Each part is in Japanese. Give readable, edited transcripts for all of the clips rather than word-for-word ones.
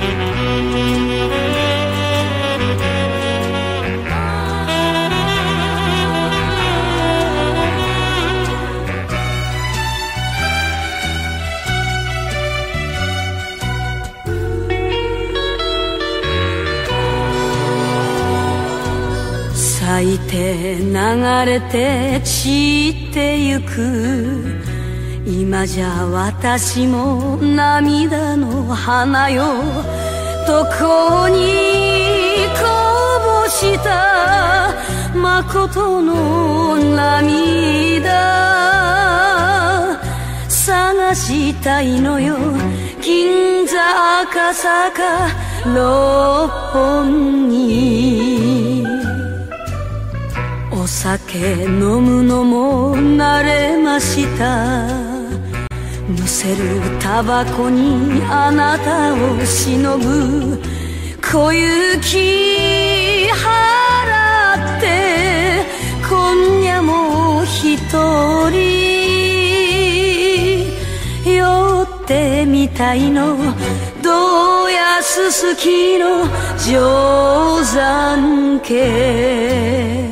咲いて流れて散ってゆく今じゃ私も涙の花よどこにこぼした誠の涙探したいのよ銀座赤坂六本木お酒飲むのも慣れましたむせるタバコにあなたをしのぶ小雪払って今夜も一人酔ってみたいのどやすすきの定山家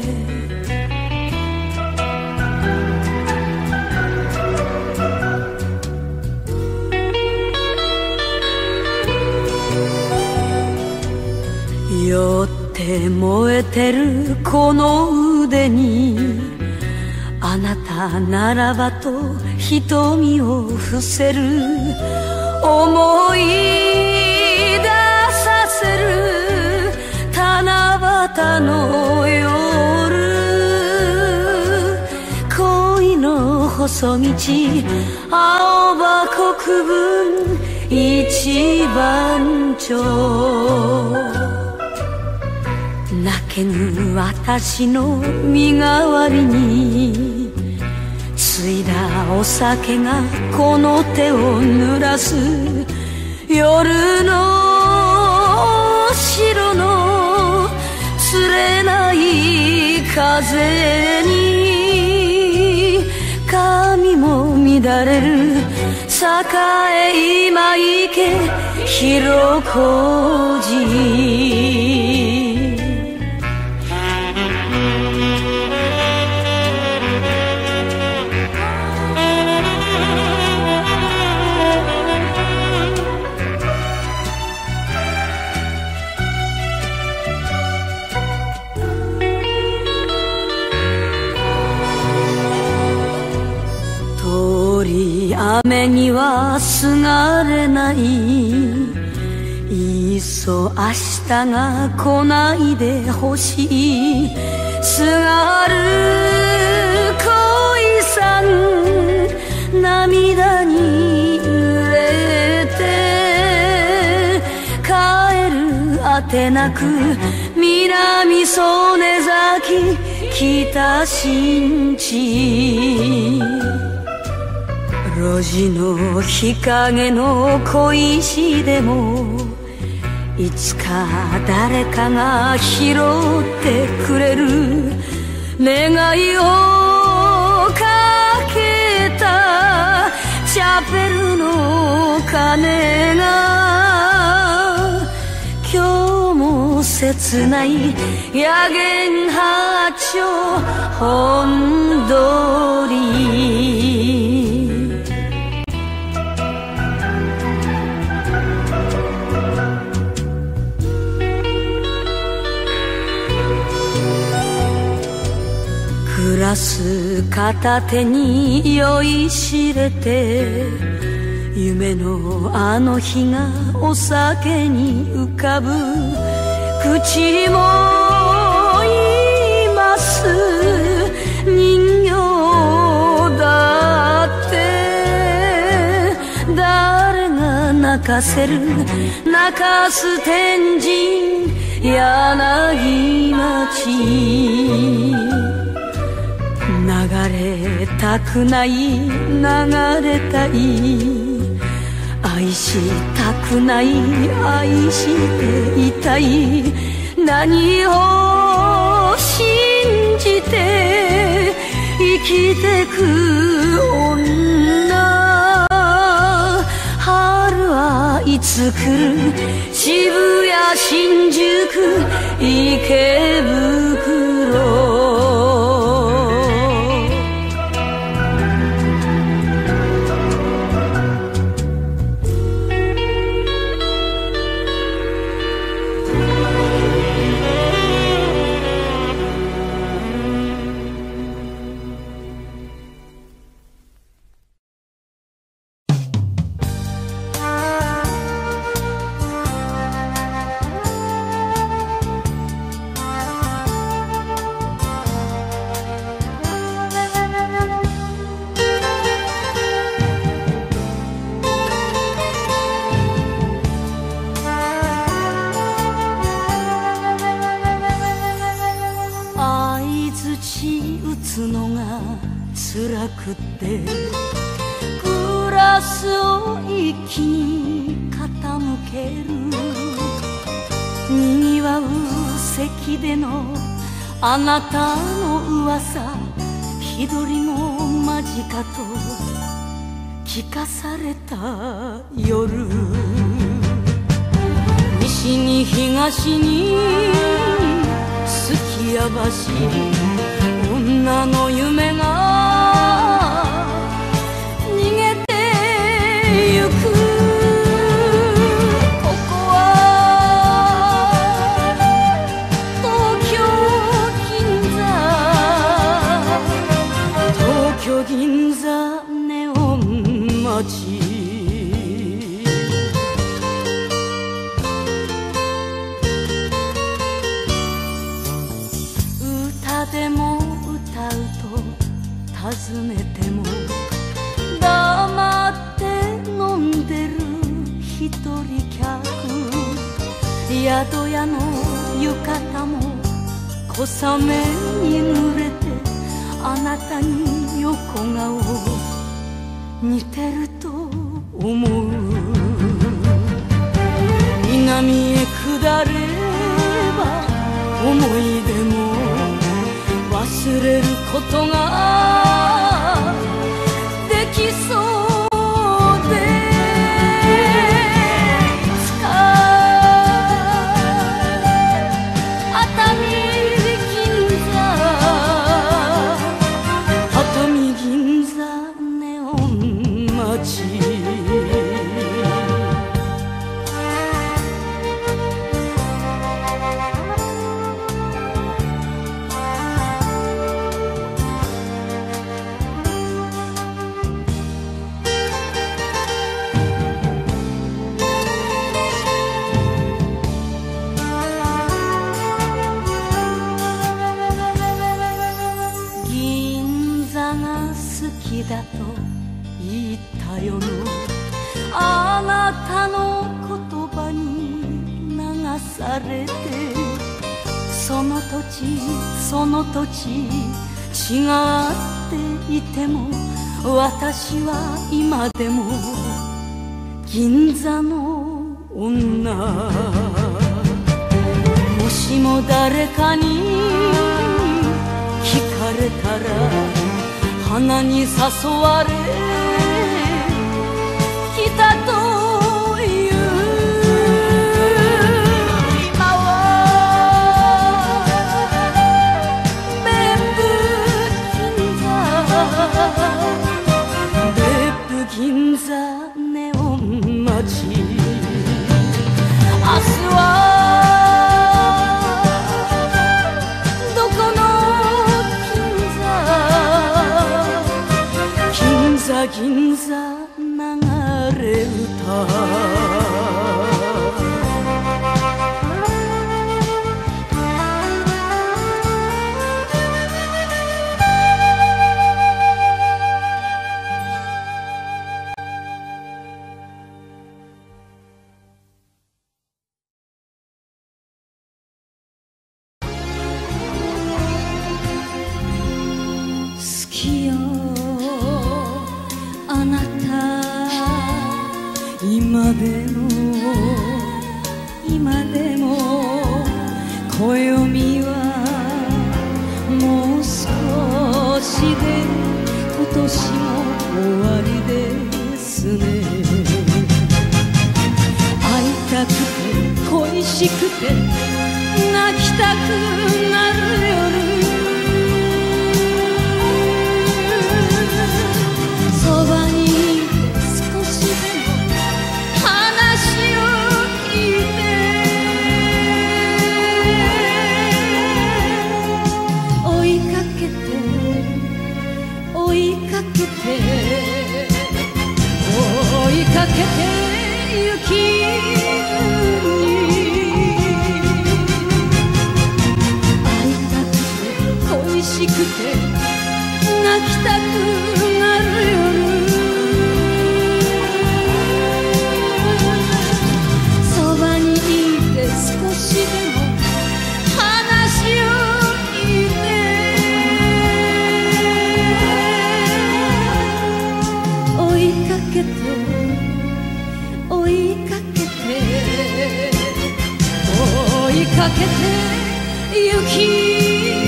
酔って燃えてるこの腕にあなたならばと瞳を伏せる思い出させる七夕の夜恋の細道青葉国分一番町泣けぬ私の身代わりについだお酒がこの手を濡らす夜の白のつれない風に髪も乱れる栄今池広小路雨にはすがれないいっそ明日が来ないでほしいすがる恋さん涙に濡れて帰るあてなく南曽根崎北新地路地の日陰の小石でもいつか誰かが拾ってくれる願いをかけたチャペルの鐘が今日も切ない野源八丁本通りグラス片手に酔いしれて夢のあの日がお酒に浮かぶ口も言います人形だって誰が泣かせる泣かす天神柳町流れたくない流れたい愛したくない愛していたい何を信じて生きてく女春はいつ来る渋谷新宿池袋打つのが辛くってグラスを一気に傾けるにぎわう席でのあなたの噂気取りも間近と聞かされた夜西に東にすきや橋女の夢が逃げてゆくここは東京銀座ネオン街歌でも歌うと尋ねても黙って飲んでる一人客宿屋の浴衣も小雨に濡れてあなたに横顔似てると思う南へ下れば思い出も忘れることができそうでいつか熱海銀座ネオン街好きだと言った夜あなたの言葉に流されてその土地その土地違っていても私は今でも銀座の女もしも誰かに聞かれたら花に誘われ来たという今は別府銀座ネオン街明日は銀座流れ歌好きよあなた今でも暦はもう少しで今年も終わりですね会いたくてしくて泣きたくなる夜、そばにいて少しでも話を聞いて、追いかけて追いかけて追いかけてゆき恋しくて泣きたくなる夜、そばにいて少しでも話を聞いて、追いかけて追いかけて追いかけてゆき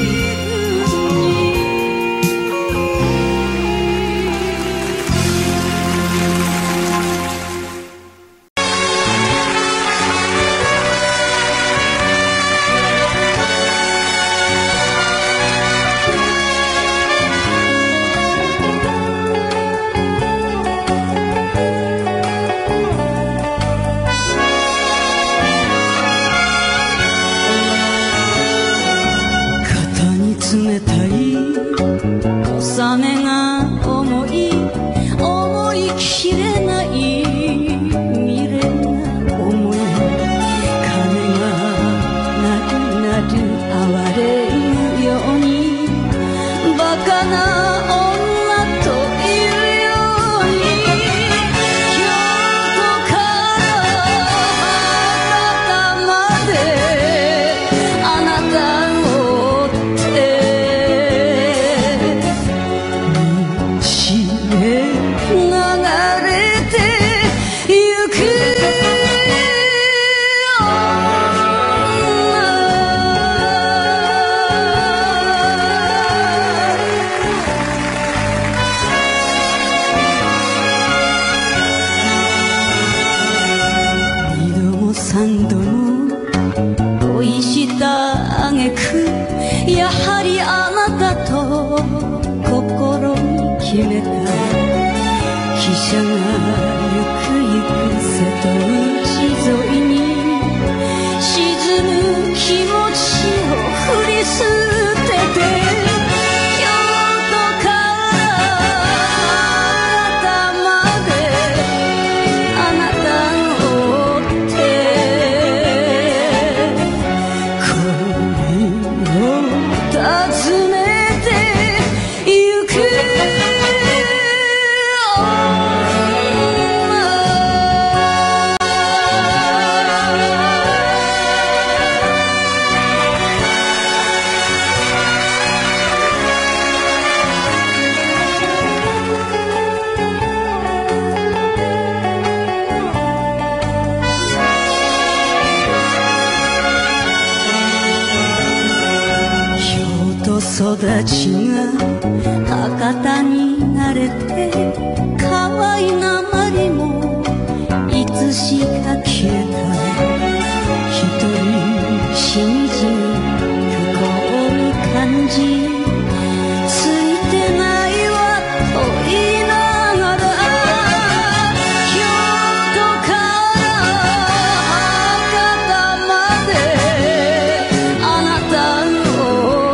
冷たい小雨が重い思いきれない未練な思い、鐘が鳴る鳴る哀れむようにバカな女といるように、京都から博多まであなた三度も恋した挙句、やはりあなたと心に決めた。汽車がゆくゆく瀬戸内沿いに沈む気持ちを振り捨てて、育ちが博多に慣れて、可愛なまりもいつしか消えた。一人しみじみ不幸に感じ、ついてないわと言いながら、京都から博多まであなたの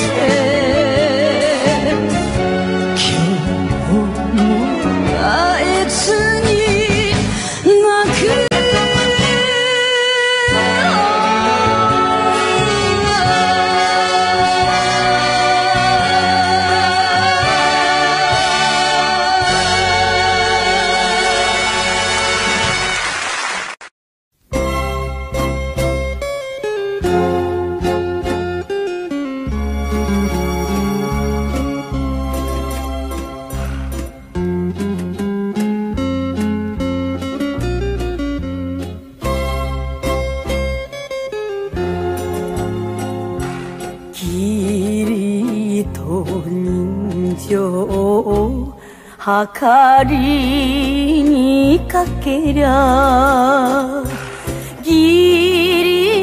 はかりにかけりゃ義理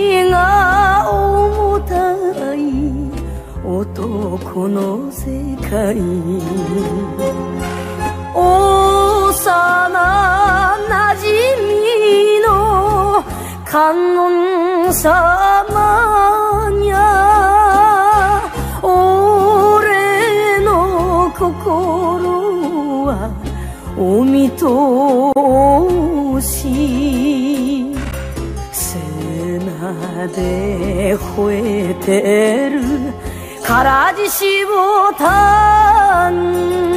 この世界幼なじみの観音様にゃ俺の心はお見通し背中で吠えてる唐獅子ボタン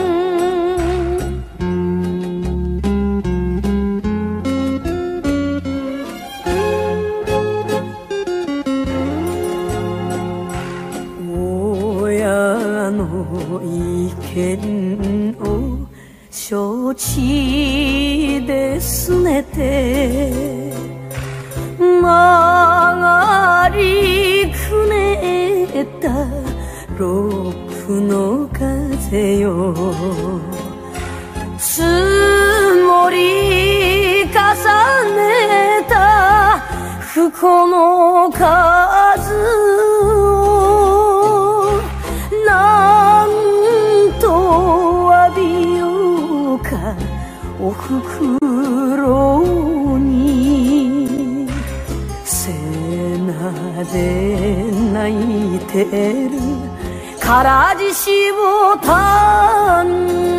親の意見を承知で拗ねて曲がりくねったロープの風よ積もり重ねた不幸の数をなんと詫びようかおふくろに背中で泣いてる唐獅子ボタン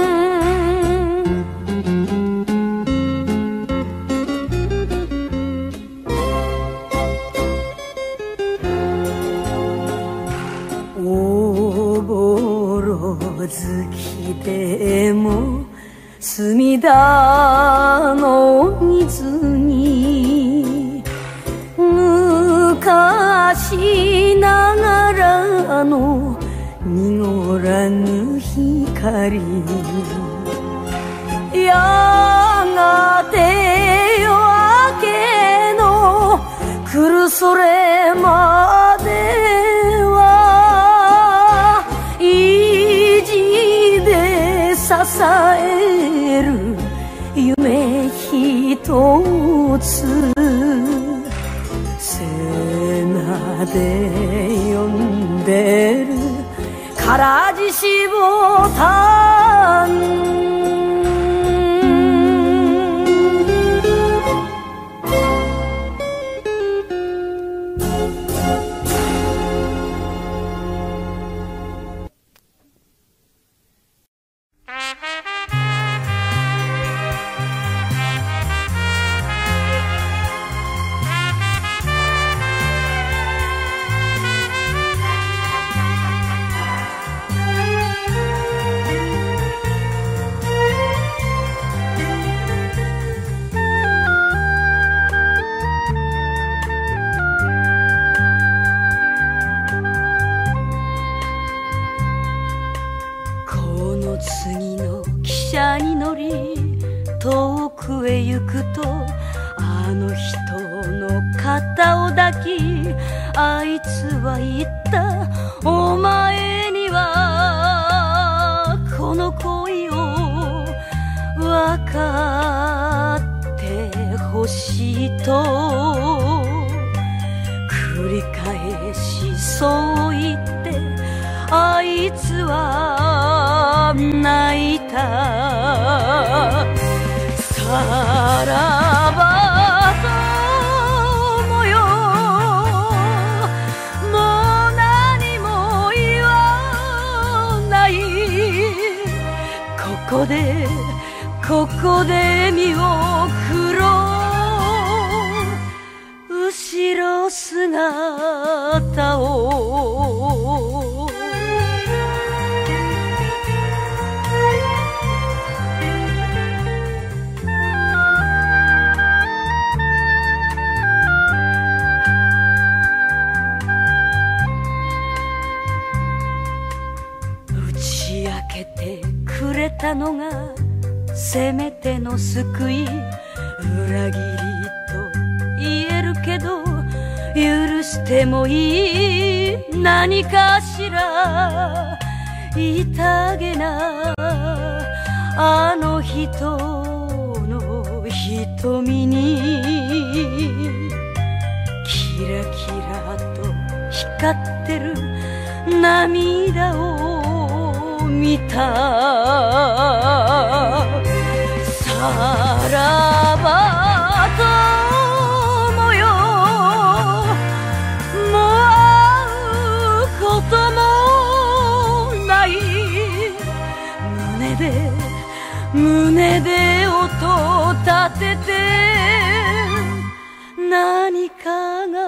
おぼろ月でも隅田の水に昔ながらの濁らぬ光やがて夜明けの来るそれまでは意地で支える夢一つ背中で呼んでる唐獅子ボタン次の汽車に乗り遠くへ行くとあの人の肩を抱きあいつは言ったお前にはこの恋を分かってほしいと繰り返しそう言ってあいつは泣いたさらば友よもう何も言わないここで身を送ろう後ろ姿を打ち明けてくれたのがせめての救い裏切りと言えるけど許してもいい何かしら痛げなあの人の瞳にキラキラと光ってる涙を見た。さらば友よ、もう会うこともない。胸で音立てて何かが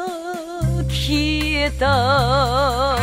消えた。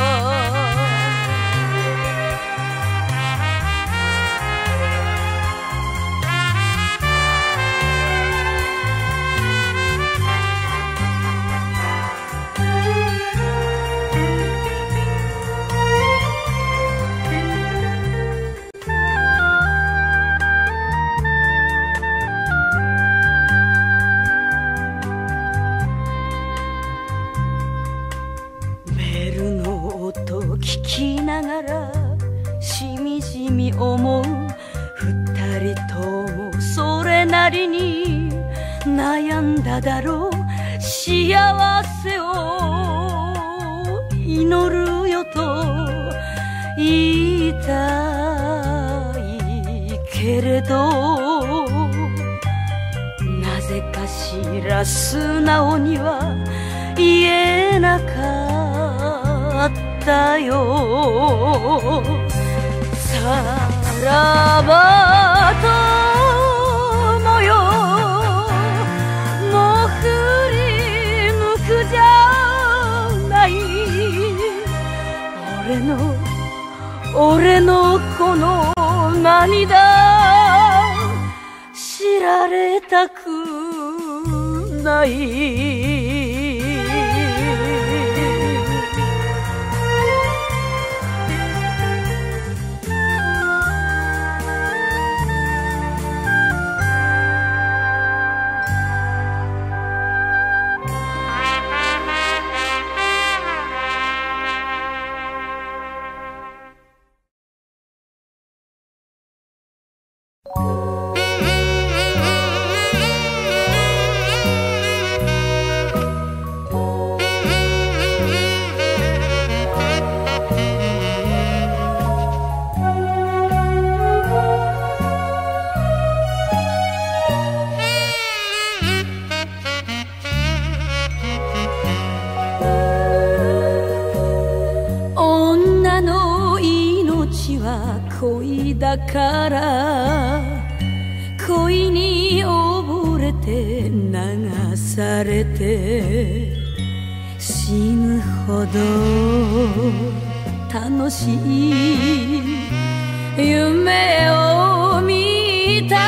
聞きながらしみじみ思う。二人ともそれなりに悩んだだろう。幸せを祈るよと言いたいけれど、なぜかしら素直には言えなかったよ。さらば友よ、もう振り向くじゃない。俺のこの涙知られたくない。恋だから恋に溺れて流されて死ぬほど楽しい夢を見た。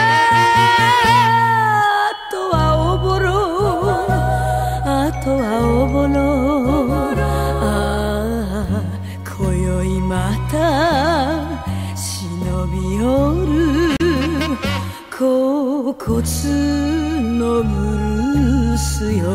あとはおぼろ、あとはおぼろ。ああ今宵また忍び寄る恍惚のブルースよ。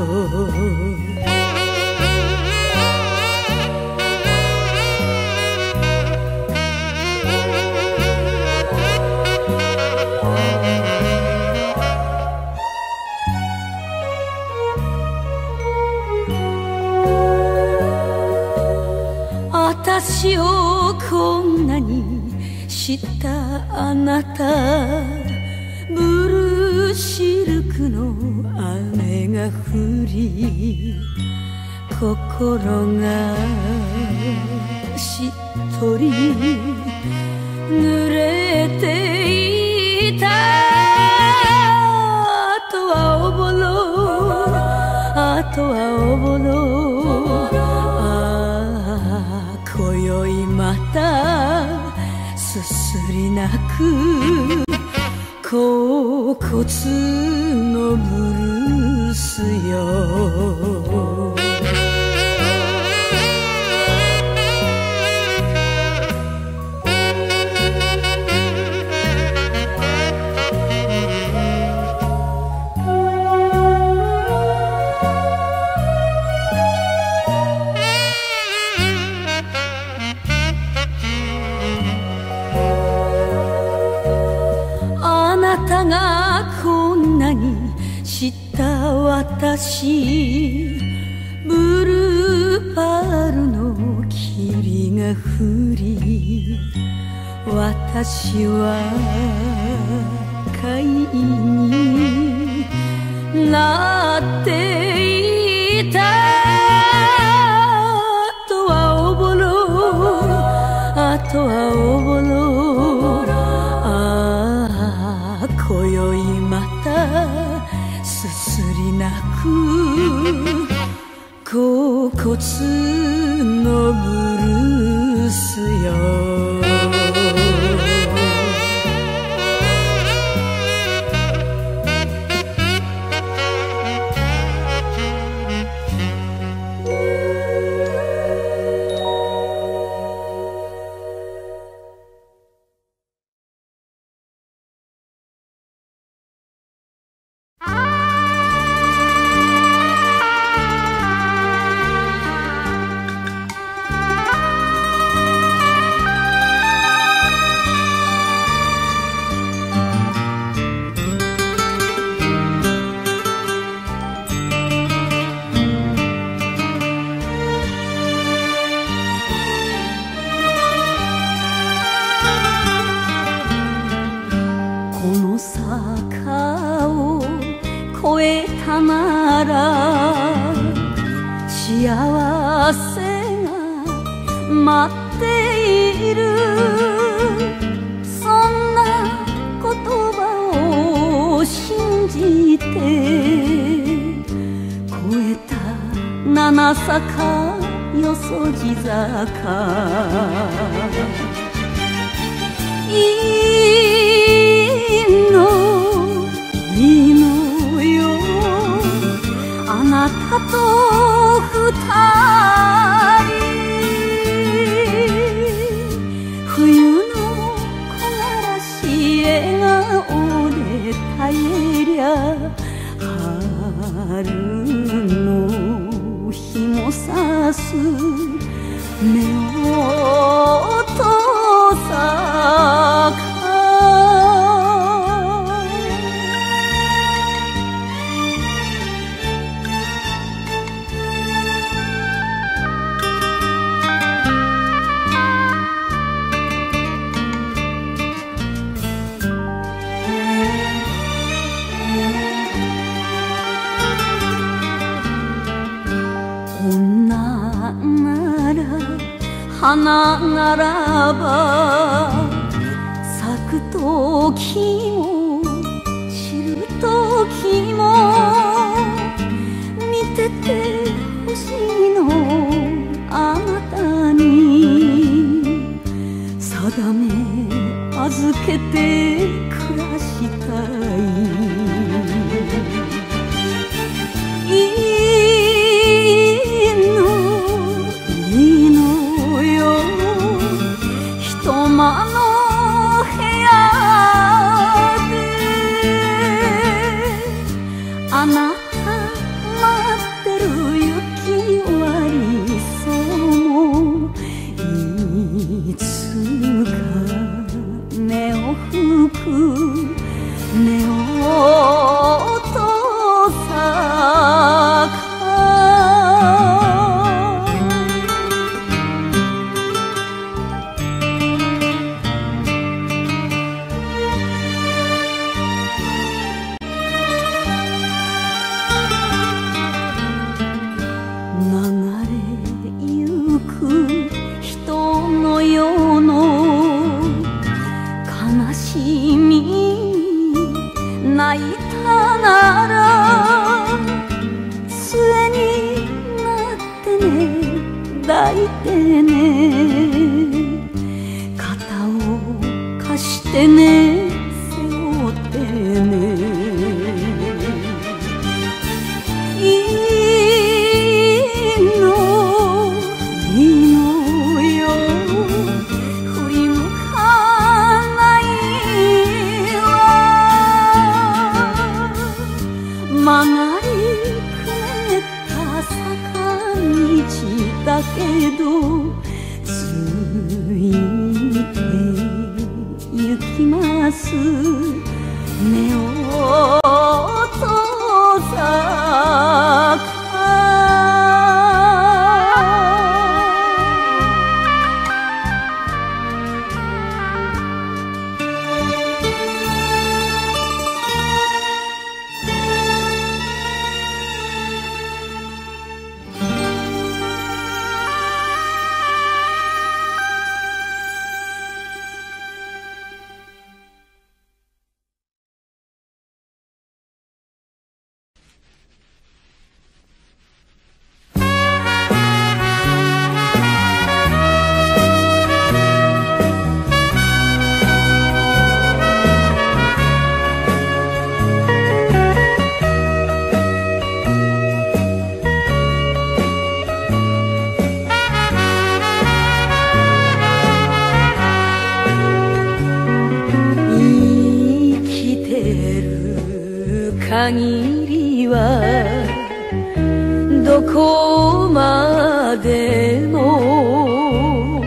私をこんなに知ったあなた、ブルーシルクの雨が降り心がしっとり濡れていた。あとはおぼろ、あとはおぼろ。今宵またすすり泣く恍惚のブルースよ。あなたがこんなに知った私、ブルーパールの木霧が降り私は貝になっていた。あとはおぼろ、あとはおぼろ。ああ今宵またすすり泣く恍惚のブルースよ。幸せが待っている。そんな言葉を信じて越えた七坂よそじ坂。いいのいいのよあなたと二人。冬の木枯らし笑顔で耐えりゃ春の日もさす。目を閉ざ花ならば咲くときも散るときも見ててほしいのあなたに。定め預けて暮らしたい。間の部屋であなた待ってる雪割りそうもいつか目を吹く目を閉ざ泣いたなら杖になってね抱いてね肩を貸してね背負ってね。いいのいいのよ振り向かない曲がりくねった坂道だけどついて行きます目を閉ざか限りはどこまでも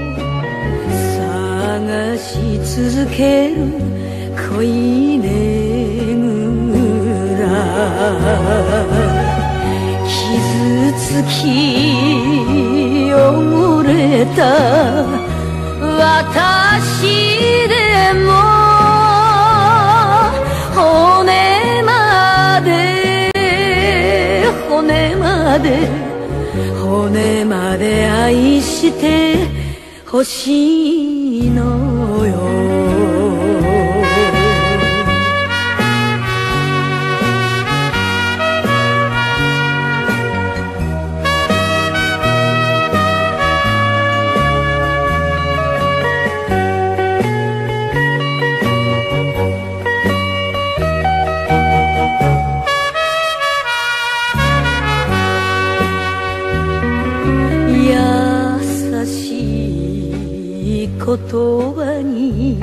探し続ける恋ねぐら傷つき汚れた私でも骨まで骨まで骨まで愛してほしいのよ言葉に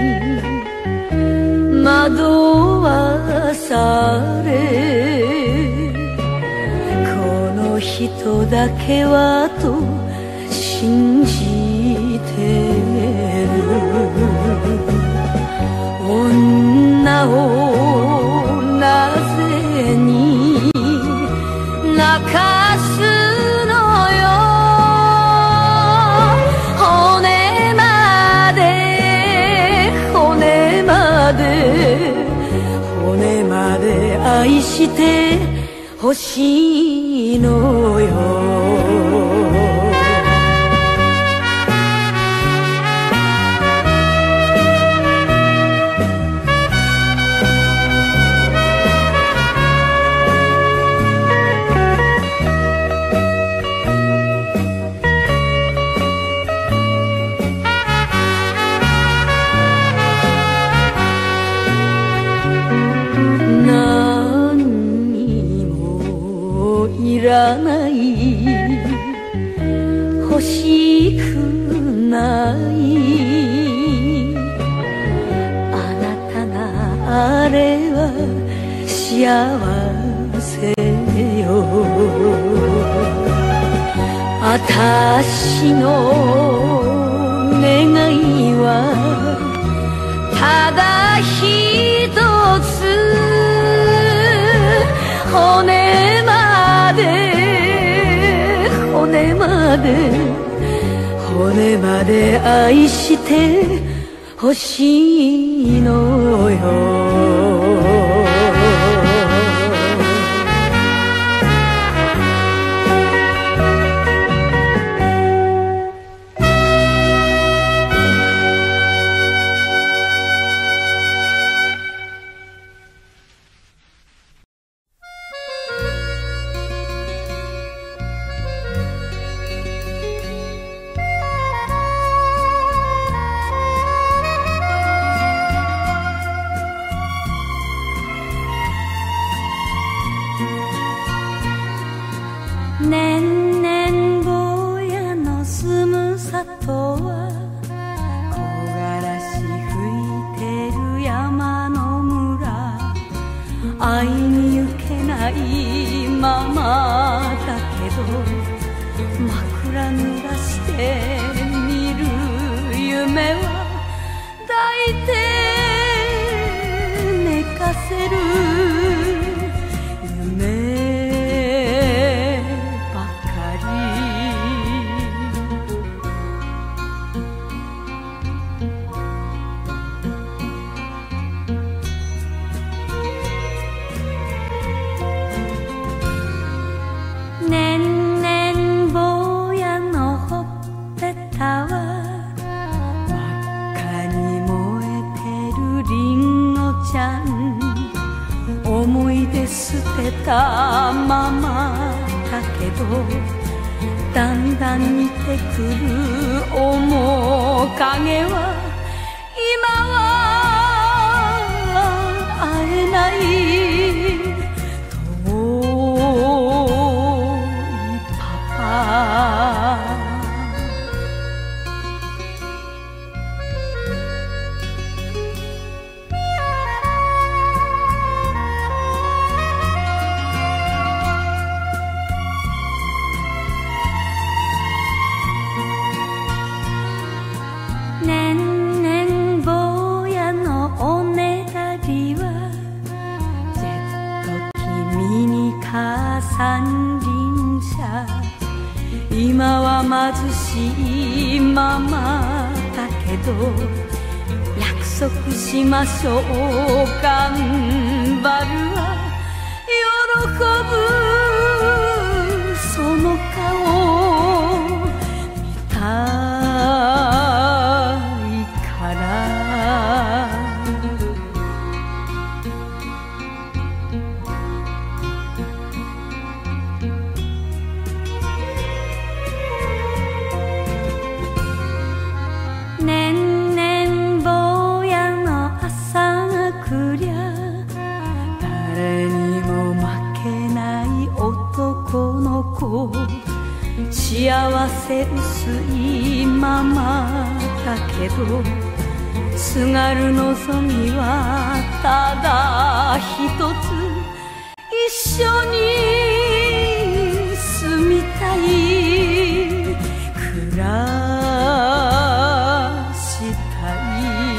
惑わされこの人だけはと信じてる女をなぜに泣かすのよ骨まで愛してほしいのよいらない欲しくないあなたがあれは幸せよあたしの願いはただ一つ骨まで骨まで骨まで愛してほしいのよ年々坊やの住む里は木枯らし吹いてる山の村会いに行けないままだけど枕濡らして見る夢は抱いて寝かせる年々坊やのほっぺたは真っ赤に燃えてるりんごちゃん思い出捨てたままだけどだんだん似てくる面影は今は会えない三輪車今は貧しいままだけど約束しましょう頑張るわ喜ぶその顔見たいからねんねん坊やの朝が来りゃ誰にも負けない男の子幸せ薄いままだけどすがる望みはただ一つ一緒に住みたい暮らしたい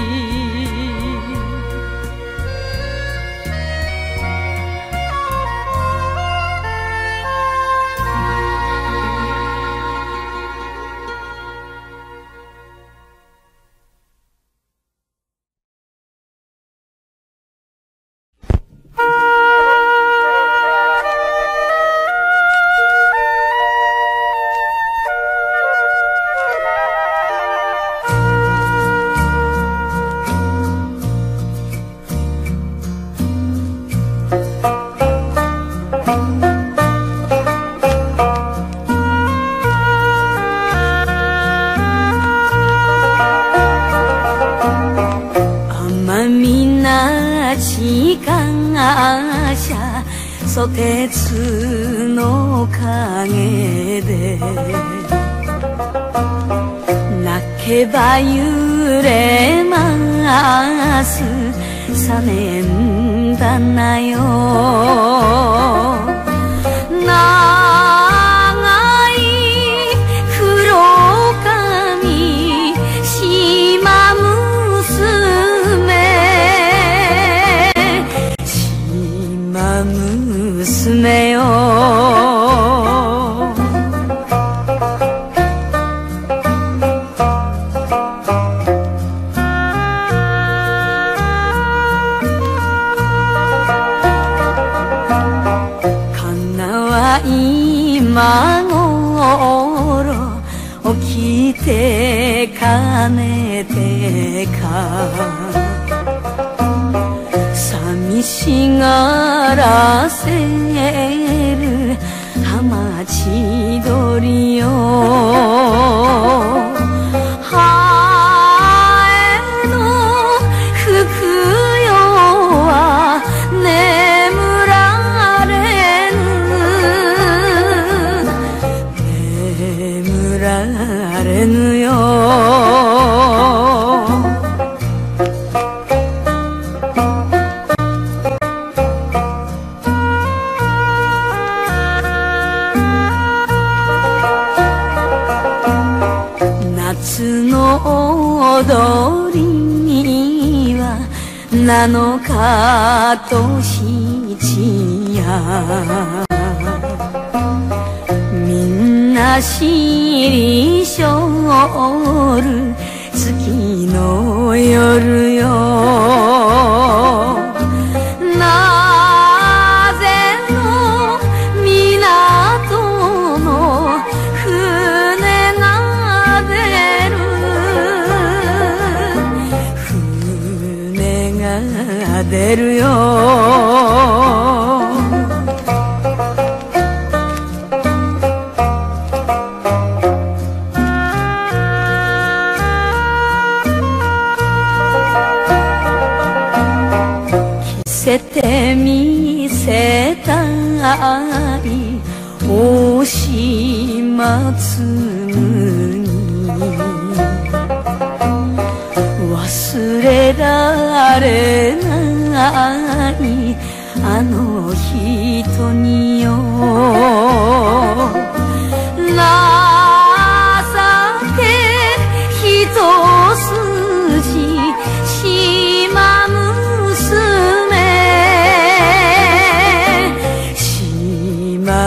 ソテツの陰で泣けば揺れます3年だなよ長い黒髪島娘よかなは今頃起きてかねてか寂しがらせる浜千鳥よハエのふくよは眠られぬよ夏の踊りには7日と7夜みんなしりしょる月の夜よなぜの港の船が出る船が出るよせてみせたい大島紬に忘れられないあの人によ情け一筋島娘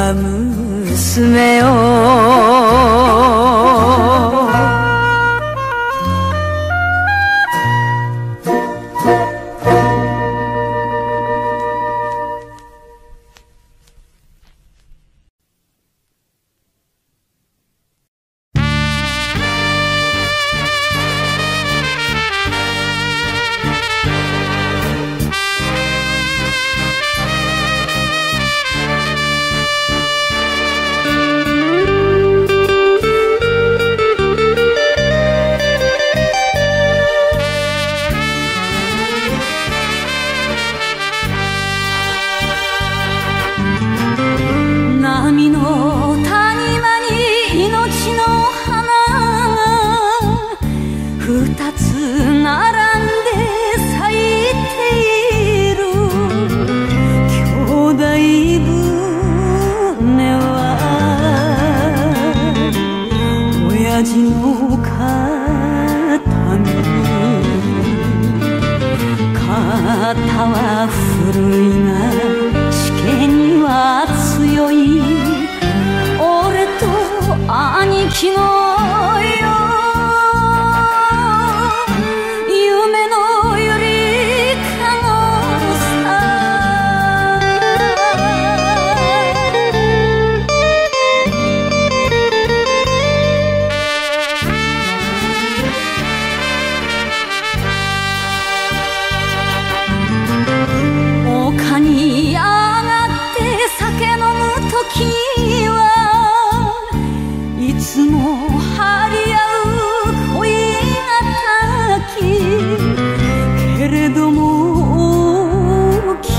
も張り合う恋がたきけれども昨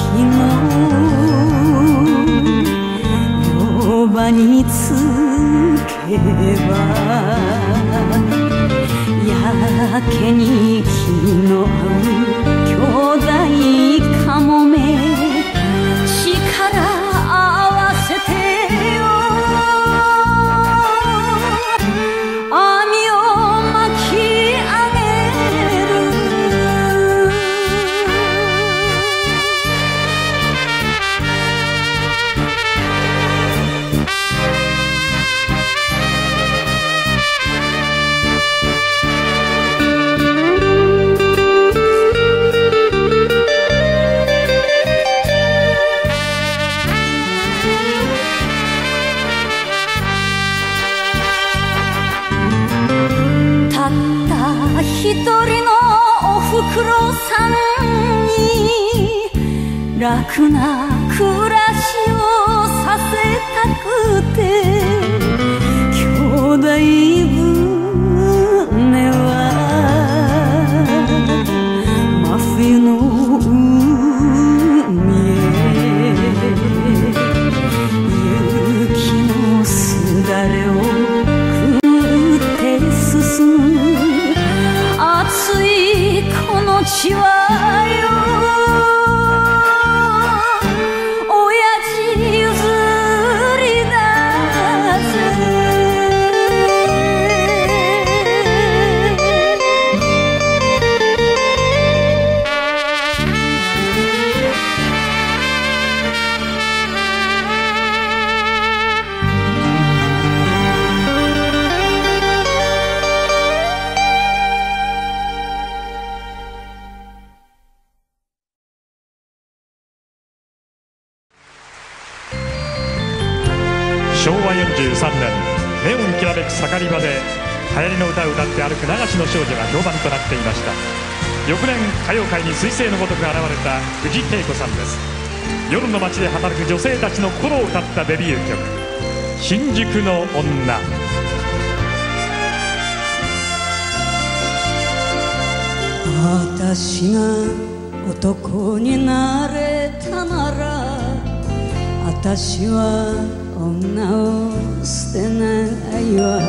日夜場につけばやけに気の合う兄弟かもめ力合わせてよ網を巻き上げる一人のおふくろさんに楽な暮らしをさせたくて兄弟船は真冬の海へ雪のすだれをくって進む熱いこの血はよ親父譲りだぜ昭和43年ネオンきらめく盛り場で流行りの歌を歌って歩く流しの少女が評判となっていました。翌年歌謡界に彗星のごとく現れた藤恵子さんです。夜の街で働く女性たちの心を歌ったデビュー曲「新宿の女」。 私が男になれたなら私は女を捨てないわ。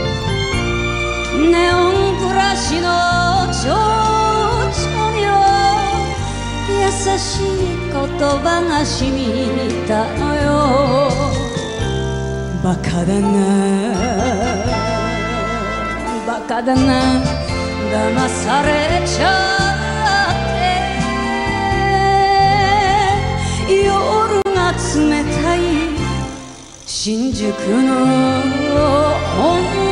ネオン暮らしの情緒には優しい言葉が染みたのよ。バカだなバカだな騙されちゃって夜が冷たい新宿の女。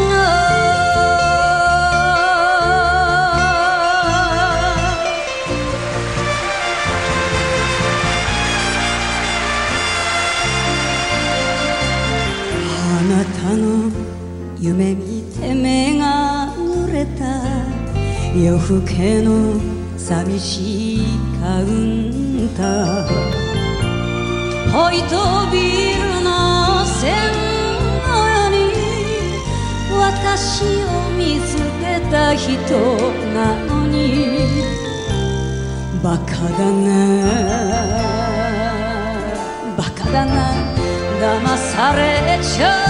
あなたの夢見て目が濡れた夜更けの寂しいカウンターホイトビールの線のように私を見つけた人なのにバカだなバカだな騙されちゃ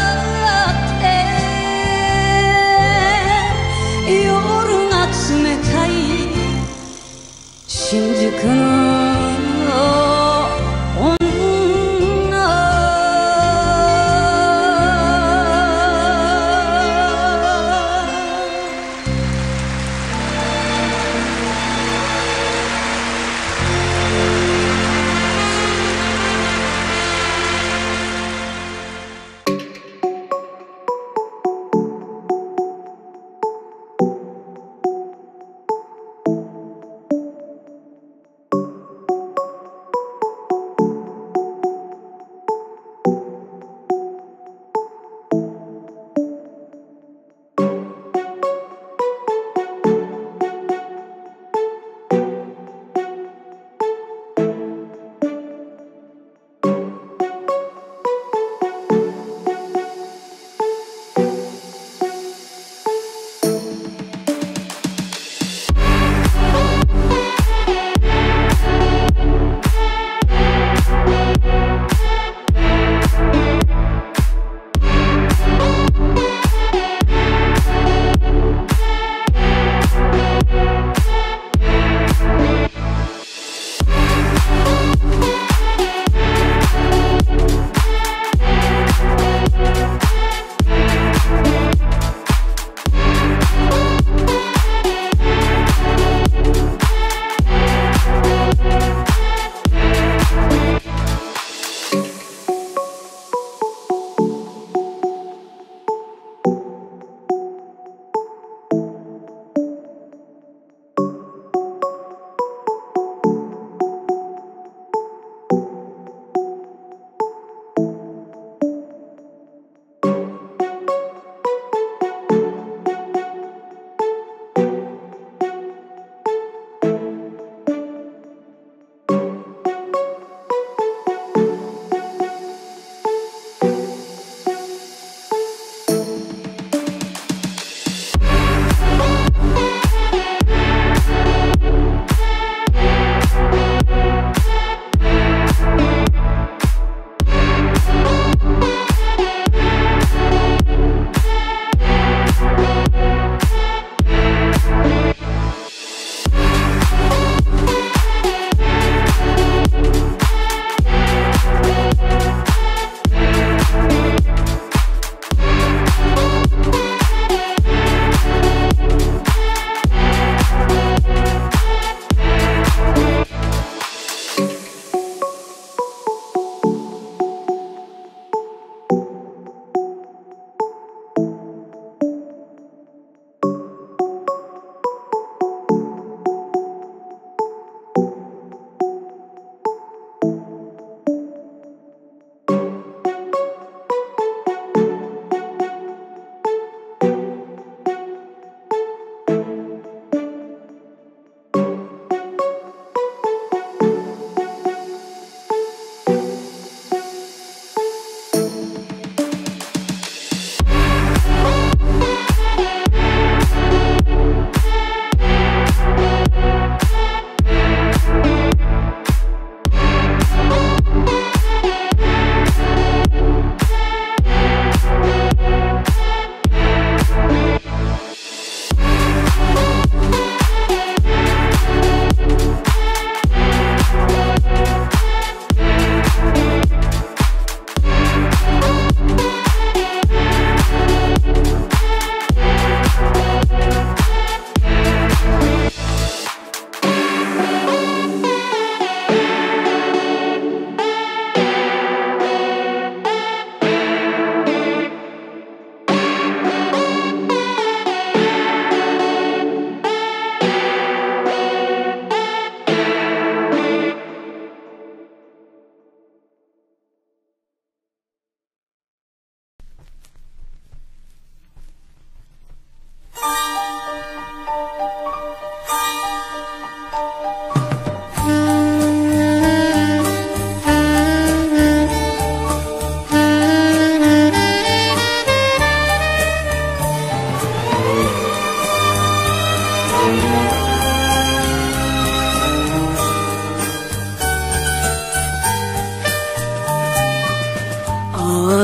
って夜が冷たい新宿の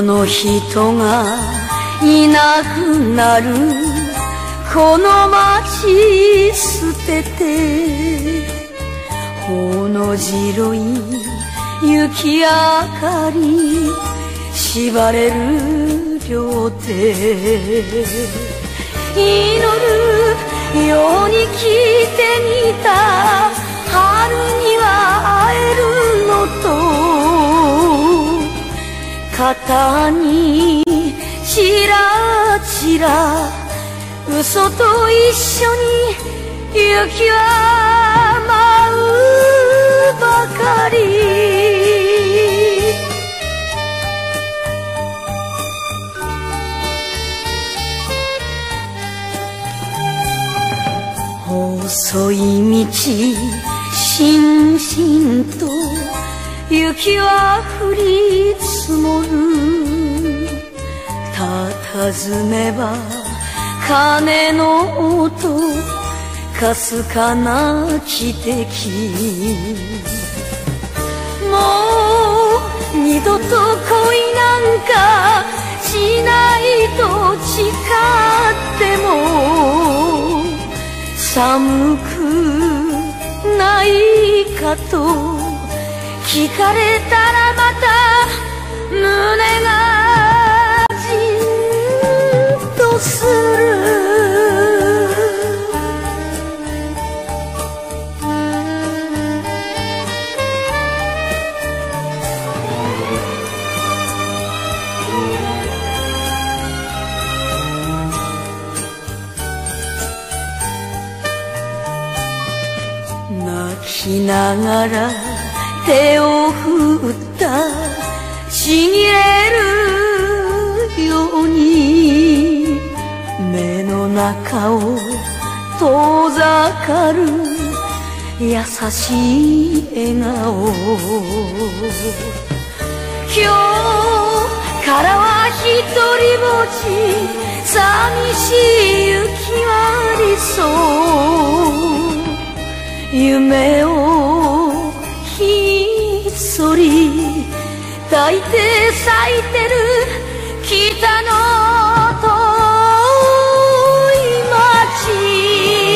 の人がいなくなるこの街捨ててほの白い雪明かり縛れる両手祈るように来てみた春には会えるのと肩にちらちら嘘と一緒に雪は舞うばかり細い道しんしんと雪は降り積もる佇めば鐘の音かすかな汽笛もう二度と恋なんかしないと誓っても寒くないかと聞かれたらまた胸がじんとする泣きながら手を振ったちぎれるように目の中を遠ざかる優しい笑顔今日からは一人ぼっち寂しい雪は理想夢をひっそり抱いて咲いてる北の遠い街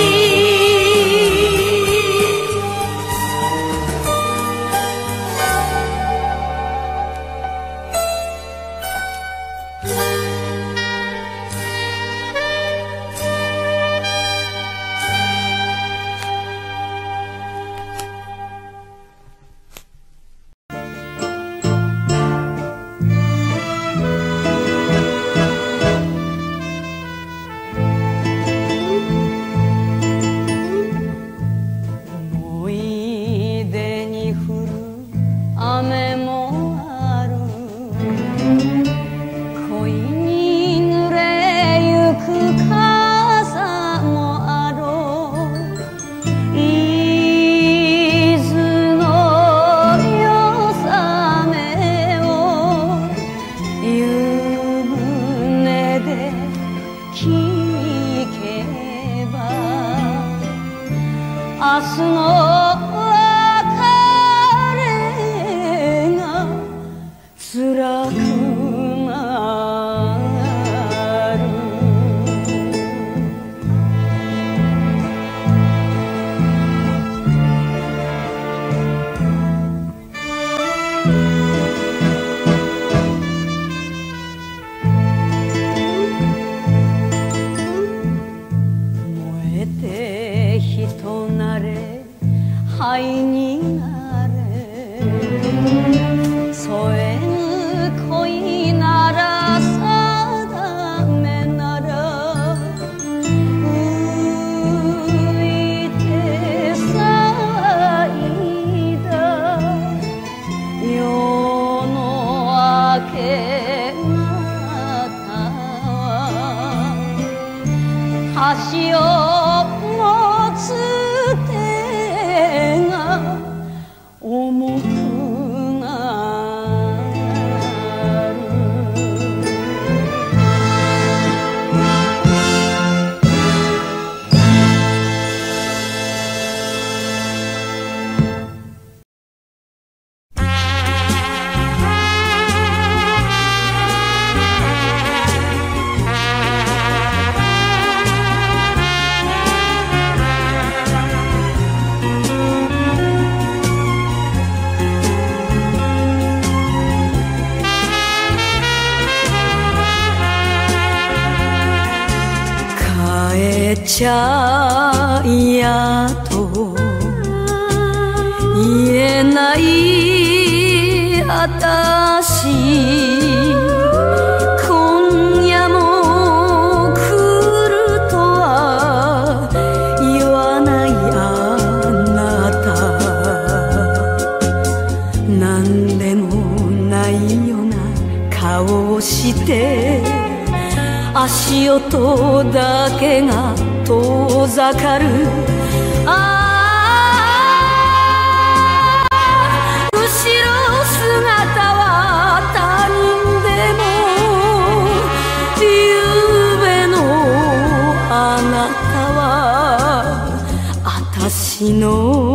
橋を持つ手が重くなるちゃ嫌と言えないあたし、今夜も来るとは言わないあなた、なんでもないような顔をして足音だけが遠ざかる。後ろ姿は他人でもゆうべのあなたはあたしの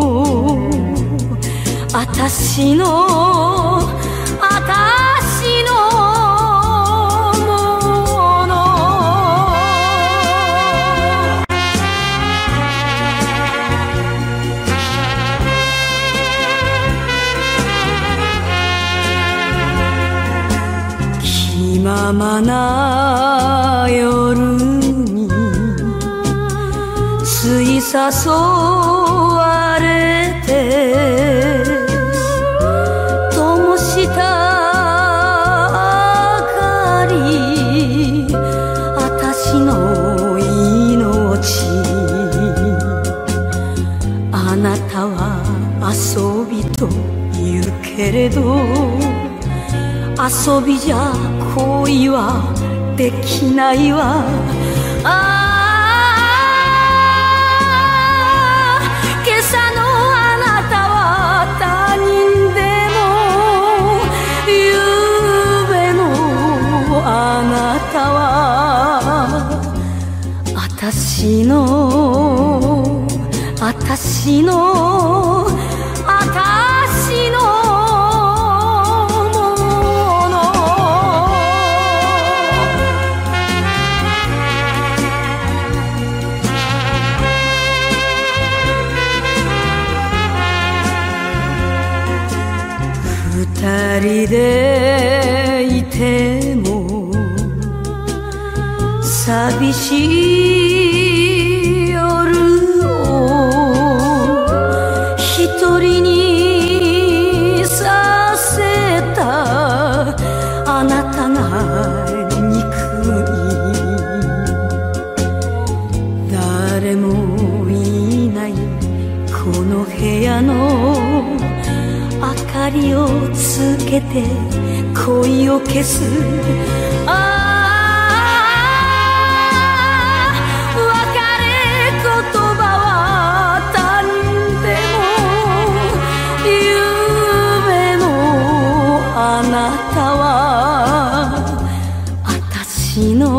気ままな夜に吸い誘われて灯した明かり、あたしの命、あなたは遊びと言うけれど遊びじゃ恋はできないわ。今朝のあなたは他人でもゆうべのあなたはあたしの二人でいても寂しい夜を一人にさせたあなたが憎い、誰もいないこの部屋の明かりをつけて恋を消す。別れ言葉は他人でもゆうべのあなたはあたしの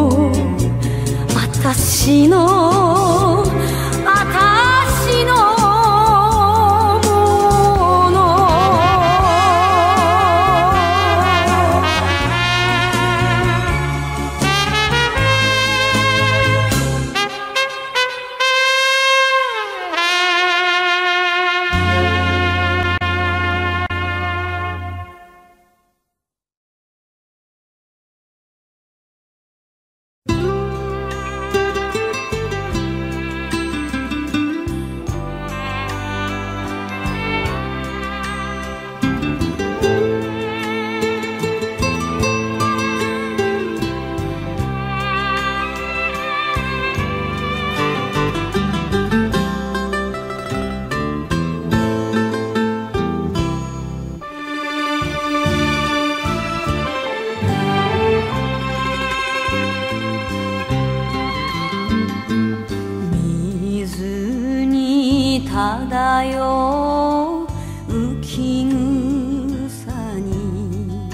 漂う浮き草に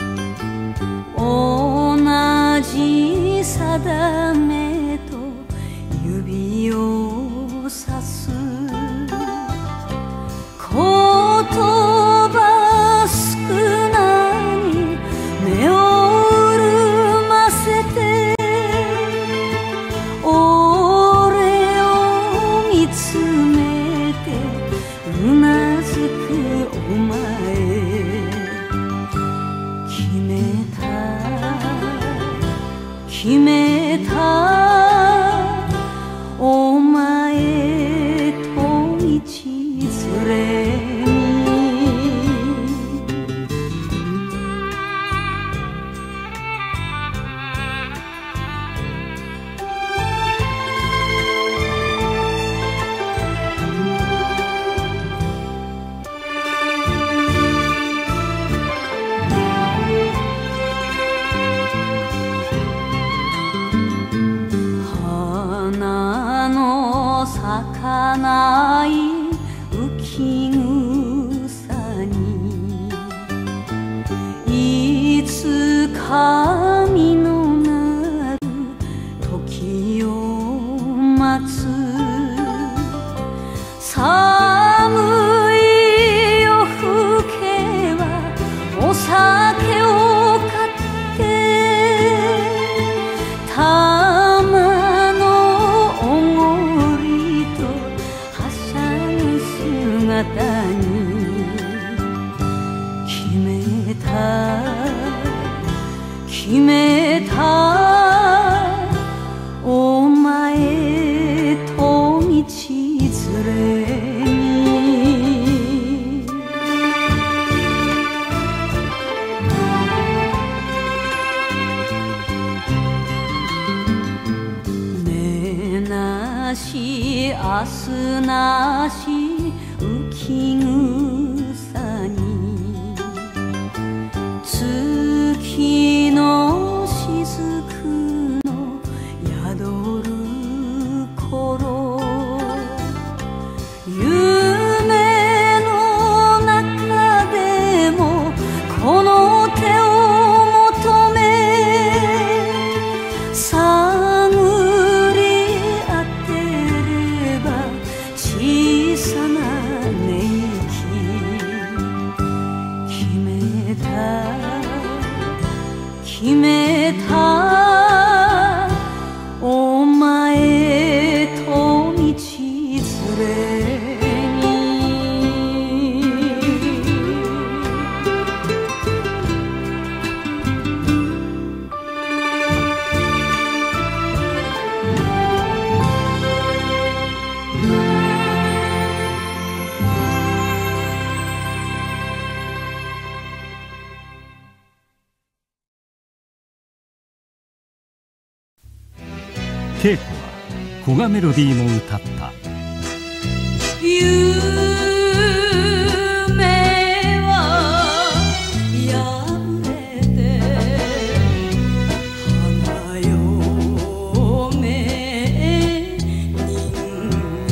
同じ定めと指をさす言葉少なに目を潤ませて俺を見つめうなずくお前決めたいつ神のなる時を待つ寒い夜更けはお酒を買って玉のおごりとはしゃぐ姿に決めたお前と道連れにねなし明日なし浮き草に月の雫の宿る頃夢の中でもこの手を求め探り当てれば小さな寝息決めたお前と道連れに恵子は古賀メロディーも歌った夢は破れて花嫁人形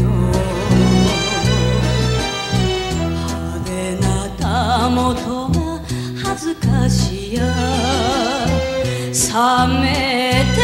派手なたもとが恥ずかしや冷めて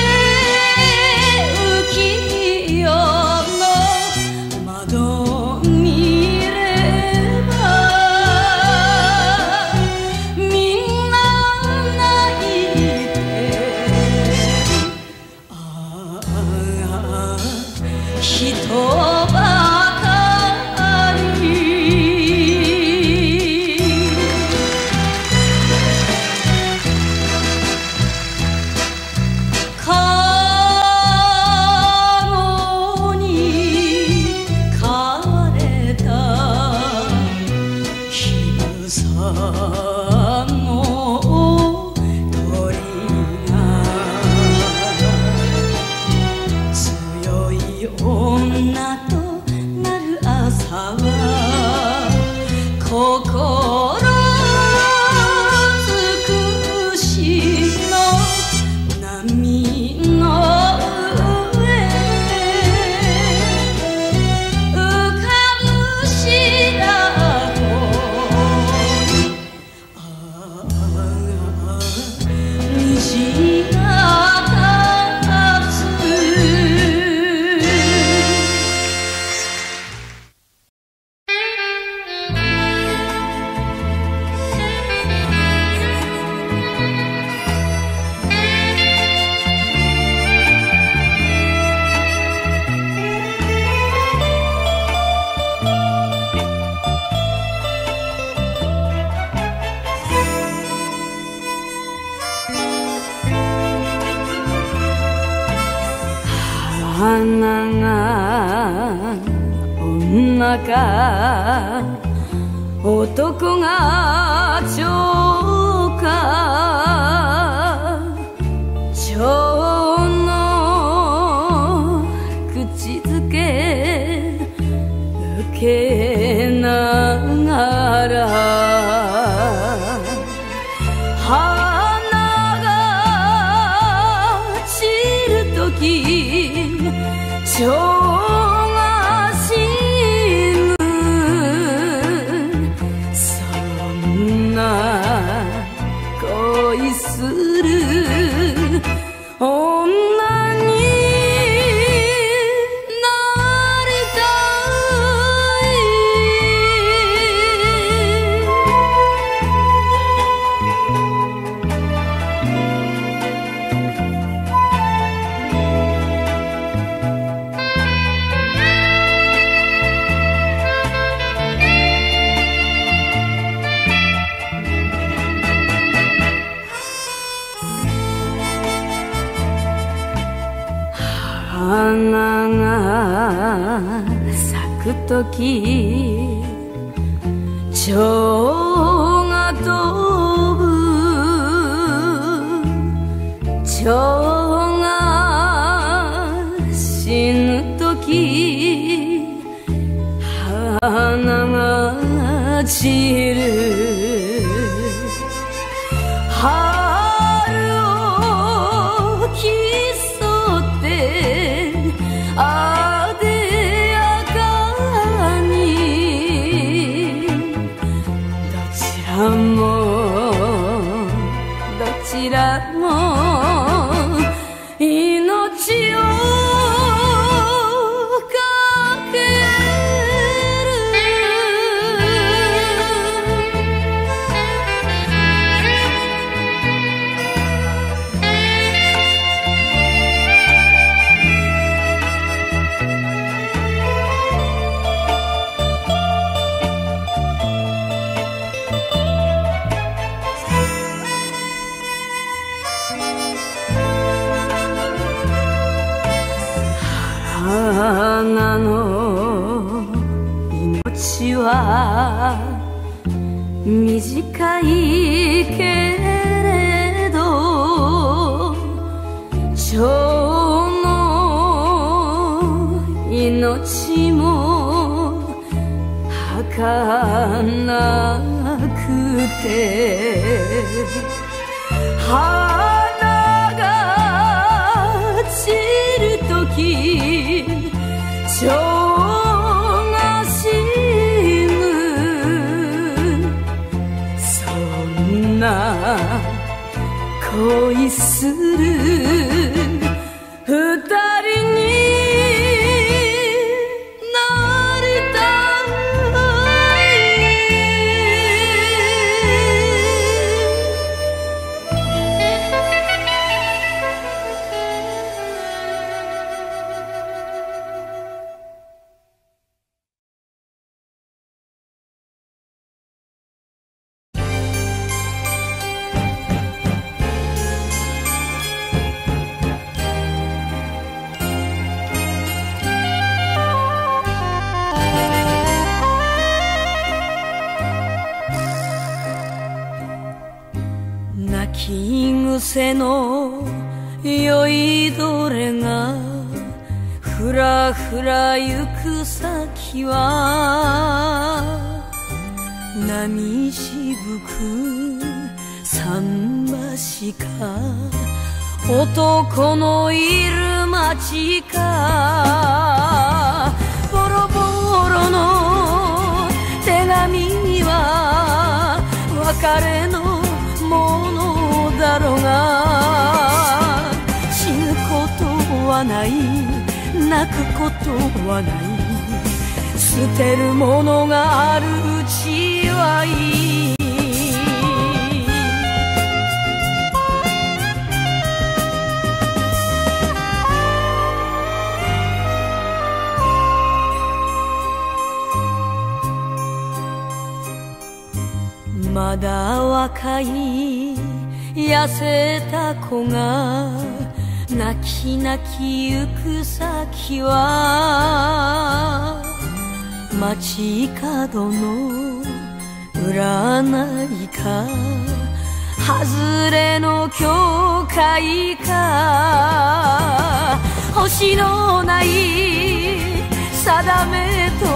花が女か男が蝶か蝶の口づけ受けながら花が散るとき蝶が死ぬそんな恋恋する女になりたい。花が咲くとき蝶が飛ぶ、蝶が死ぬとき花が散る。春を競ってあでやかにどちらも命をかける。花の命は短いけれど蝶の命も儚くて花が散るとき蝶が死ぬ。そんな恋する二人になりた泣き癖の酔いどれがふらふら行く先は波しぶく桟橋か男のいる街か。ボロボロの手紙は別れのものだろうが死ぬことはない泣くことはない捨てるものがあるうちはいい。まだ若い痩せた子が泣き泣き行く先は街角の占いか外れの教会か星のない定めと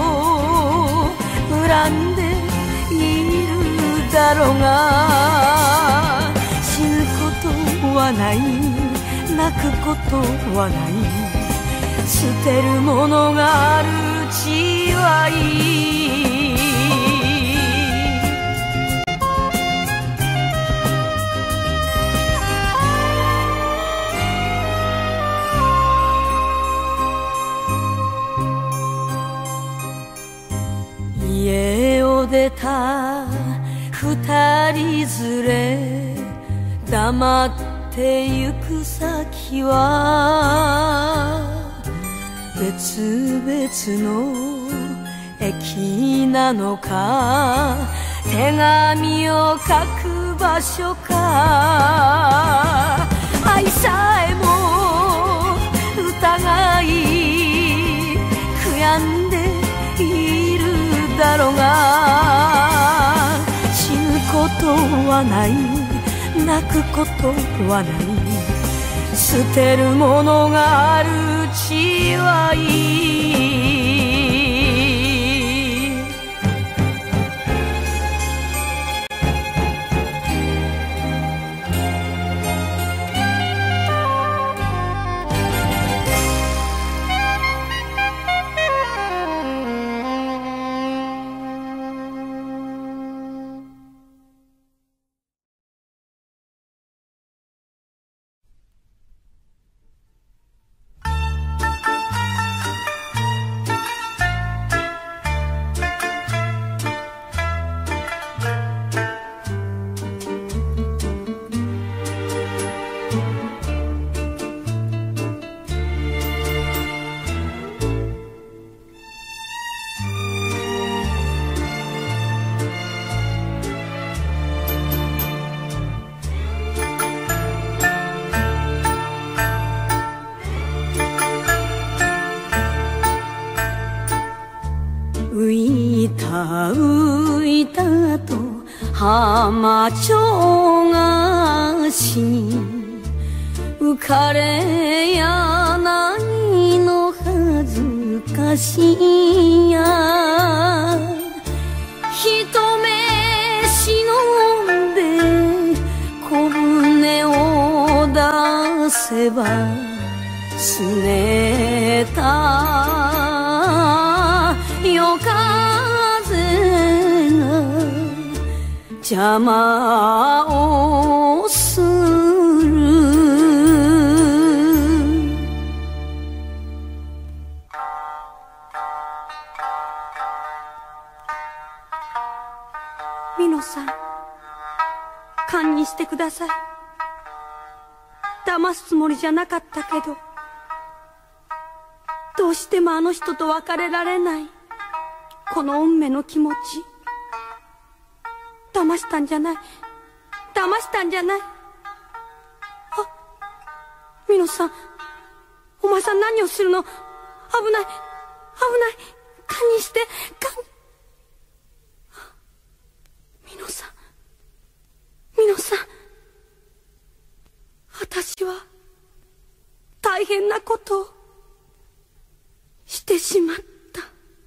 恨んでいるだろうが死ぬことはない泣くことはない捨てるものがあるうちはいい。 出た二人連れ黙って行く先は別々の駅なのか手紙を書く場所か愛さえも疑い悔やんでいるだろうが死ぬことはない泣くことはない捨てるものがあるうちはいい浮いたと浜町が死に浮かれやないの恥ずかしいや一目忍んで小舟を出せばすねた夜風が邪魔をする美濃さん堪忍してください騙すつもりじゃなかったけどどうしてもあの人と別れられないこの運命の気持ち騙したんじゃない騙したんじゃないあ美濃さんお前さん何をするの危ない堪忍して美濃さん私は大変なことをしてしまった。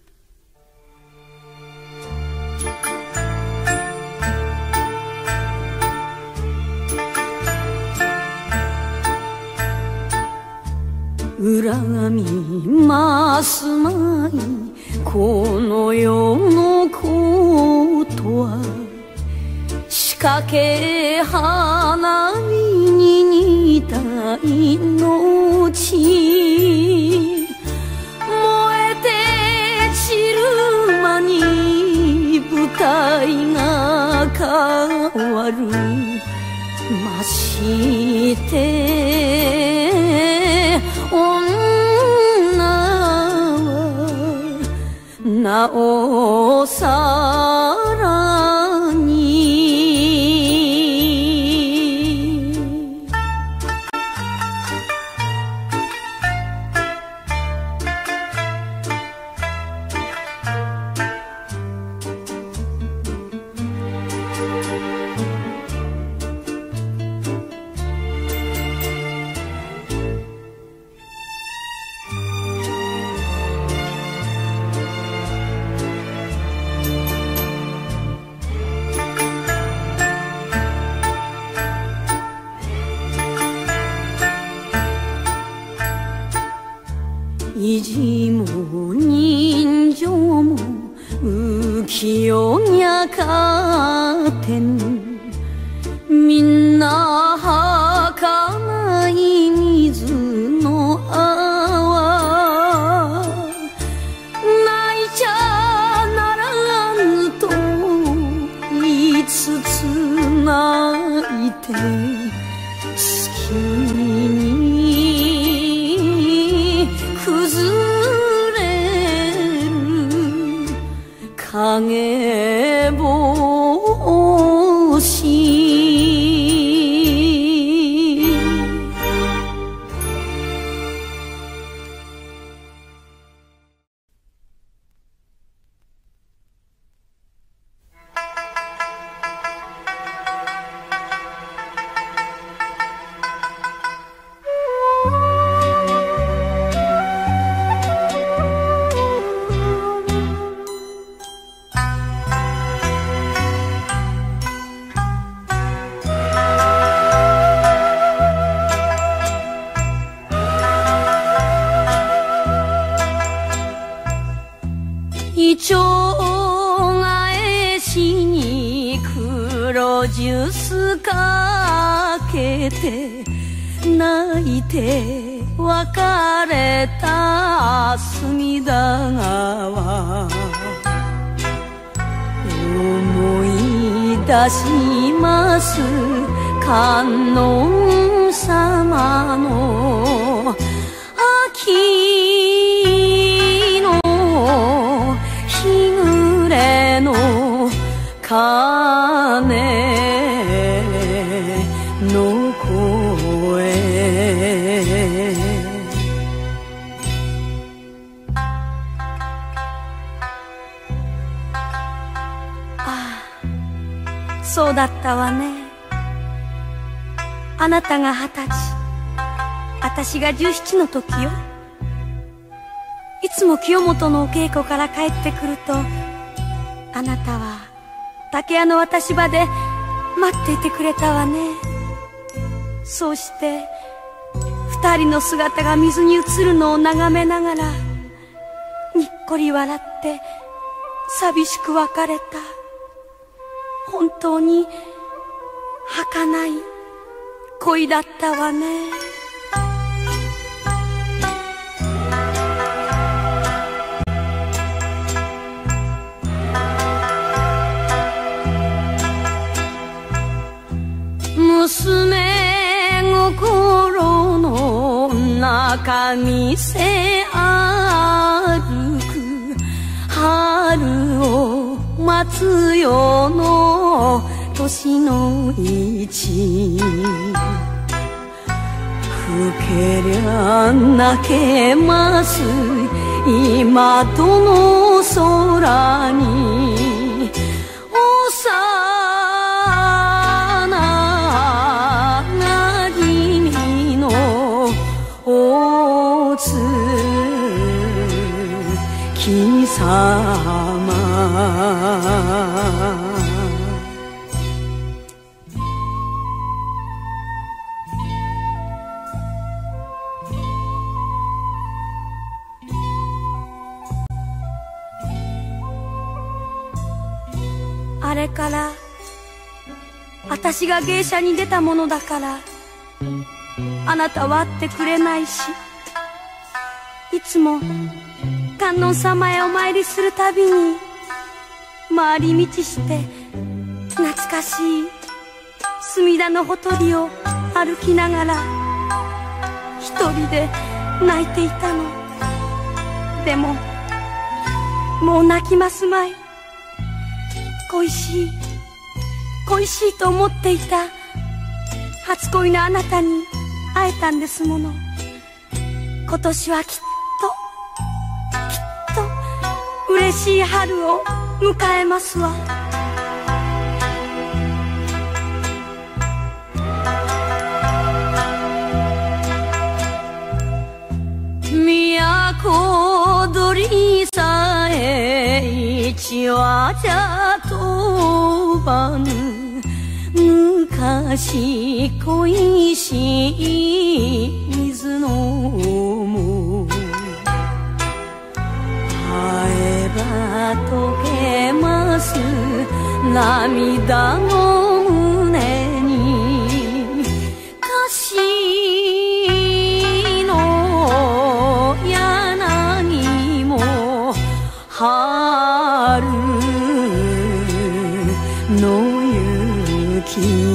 恨みますまいこの世のことは仕掛け花火に似た命燃えて散る間に舞台が変わるまして女はなおさらに意地も人情も浮世にゃかてんみんな儚い水の泡泣いちゃならぬと泣いて月に崩れる影星。イチョウ返しに黒ジュースかけて泣いて別れた隅田川思い出します観音様の秋の日暮れの鐘の声ああ、そうだったわね。あなたが20歳、私が17の時よ。いつも清本のお稽古から帰ってくると、あなたは竹屋の渡し場で待っていてくれたわね。そうして二人の姿が水に映るのを眺めながらにっこり笑って寂しく別れた。本当に儚い恋だったわね。娘心の中店歩く春を待つよの年の市ふけりゃ泣けます今どの空に月様あれから私が芸者に出たものだからあなたは会ってくれないし、いつも観音様へお参りするたびに回り道して懐かしい隅田のほとりを歩きながら一人で泣いていたの。でももう泣きますまい。恋しい恋しいと思っていた初恋のあなたに会えたんですもの。今年はきっと嬉しい春を迎えますわ。都鳥さえ一羽じゃ飛ばぬ昔恋しい水のも会えば溶けます涙の胸に歌詞の柳も春の雪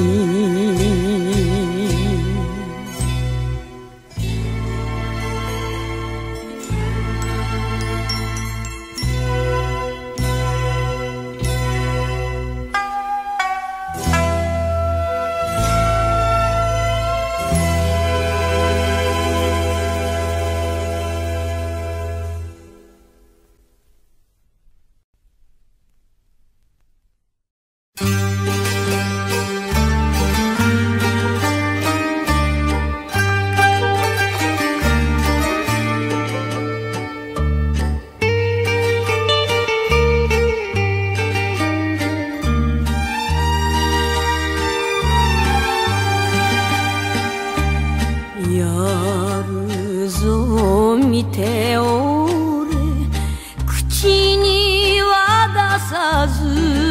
いておれ口には出さず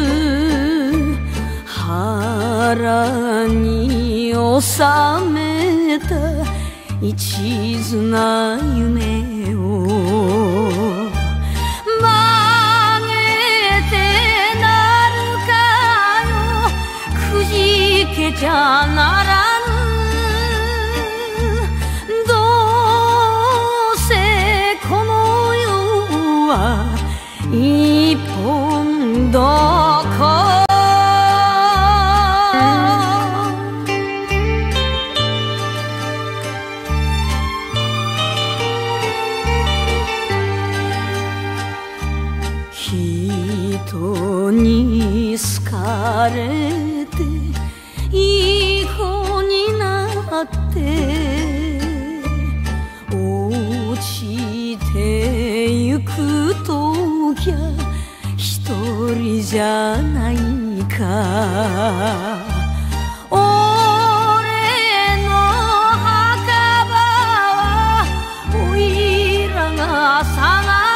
腹に収めた一途な夢を曲げてなるかよくじけちゃならぬどうせこの世は一本どこ人に好かれていい子になって落ちてゆくときゃ一人じゃないか俺の墓場はおいらが探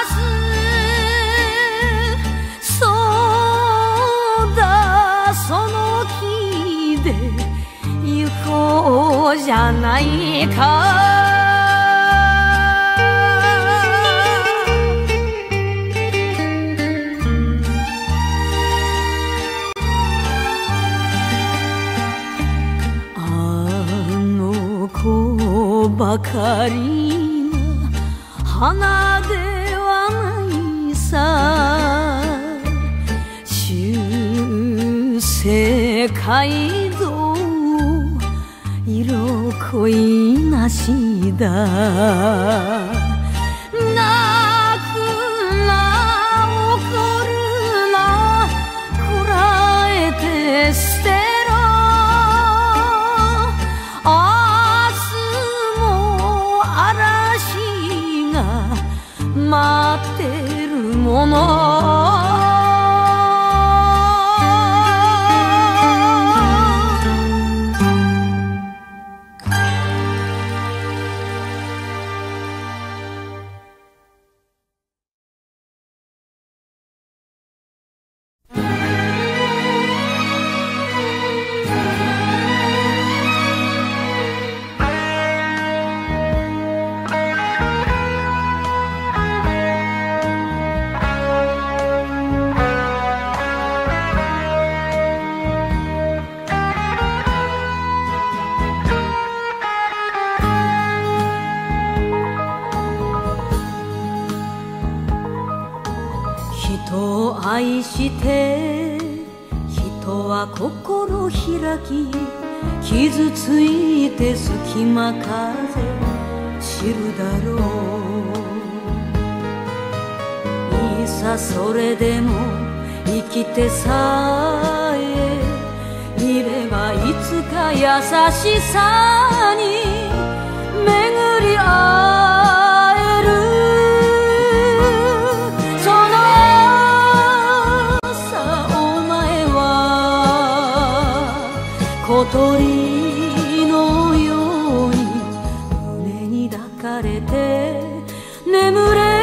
じゃないかあの子ばかりな花ではないさ中世街道色恋なしだ泣くな怒るなこらえて捨てろ明日も嵐が待ってるもの人を愛して人は心開き傷ついて隙間風知るだろういさそれでも生きてさえいればいつか優しさに巡り会えるそのさお前は小鳥のように胸に抱かれて眠れ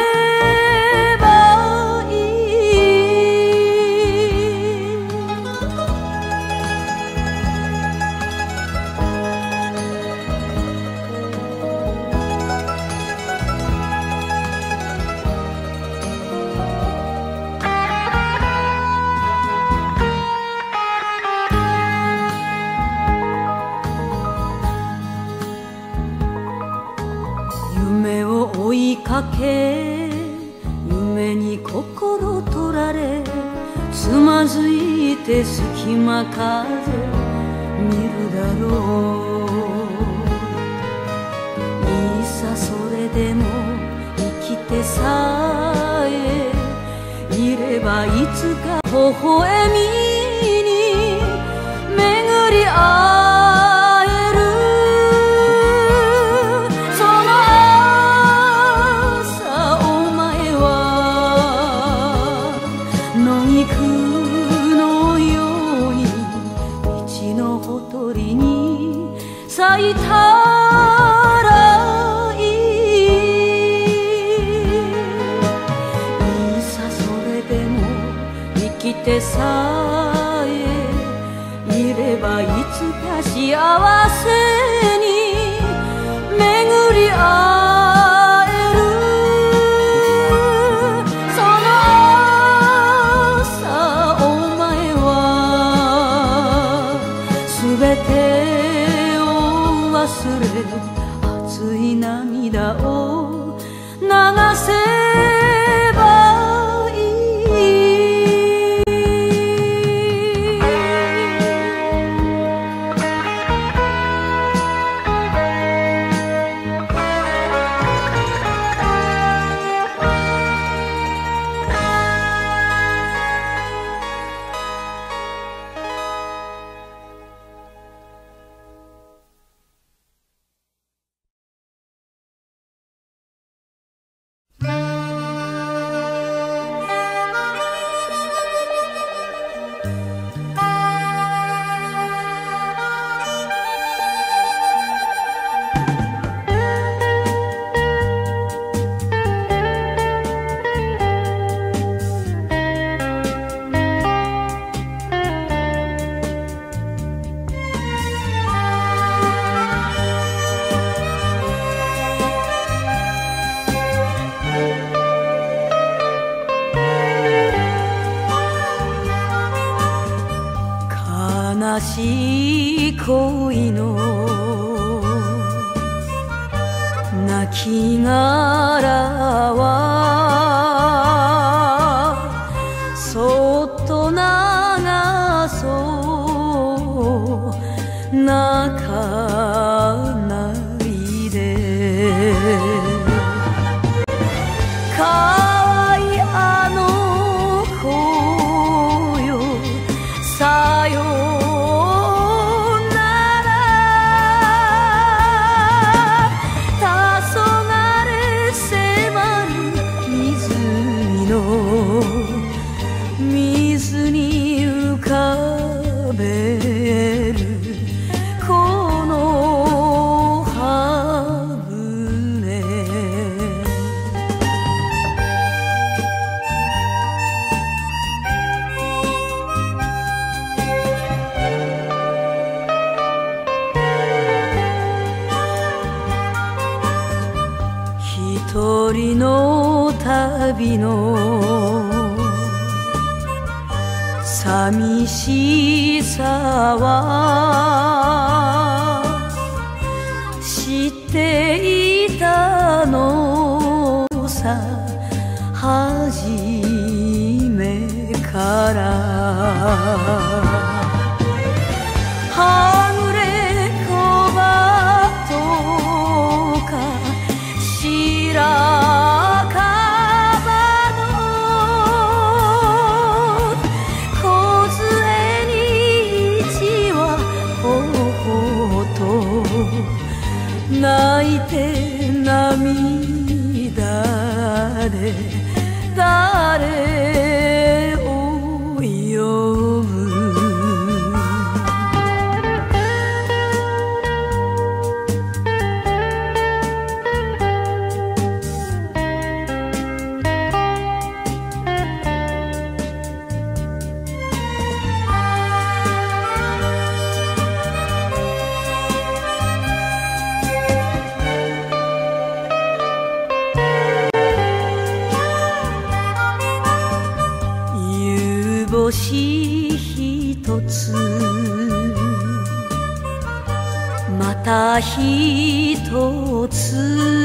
夢を追いかけ夢に心取られつまずいて隙間風見るだろういさそれでも生きてさえいればいつか微笑みに巡り会えるその朝お前は野菊のように道のほとりに咲いたらいいてさえいればいつか幸せに巡り合える。その朝お前はすべてを忘れ熱い涙を流せばいい。悲しい恋の亡きがらはそっと流そう泣かないで。かわいいあの子よさよ水に浮かべるこの葉舟。一人の旅の寂しさは知っていたのさ初めから。はぐれ小鳩か白泣いて涙で誰を呼ぶ。星ひとつまたひとつ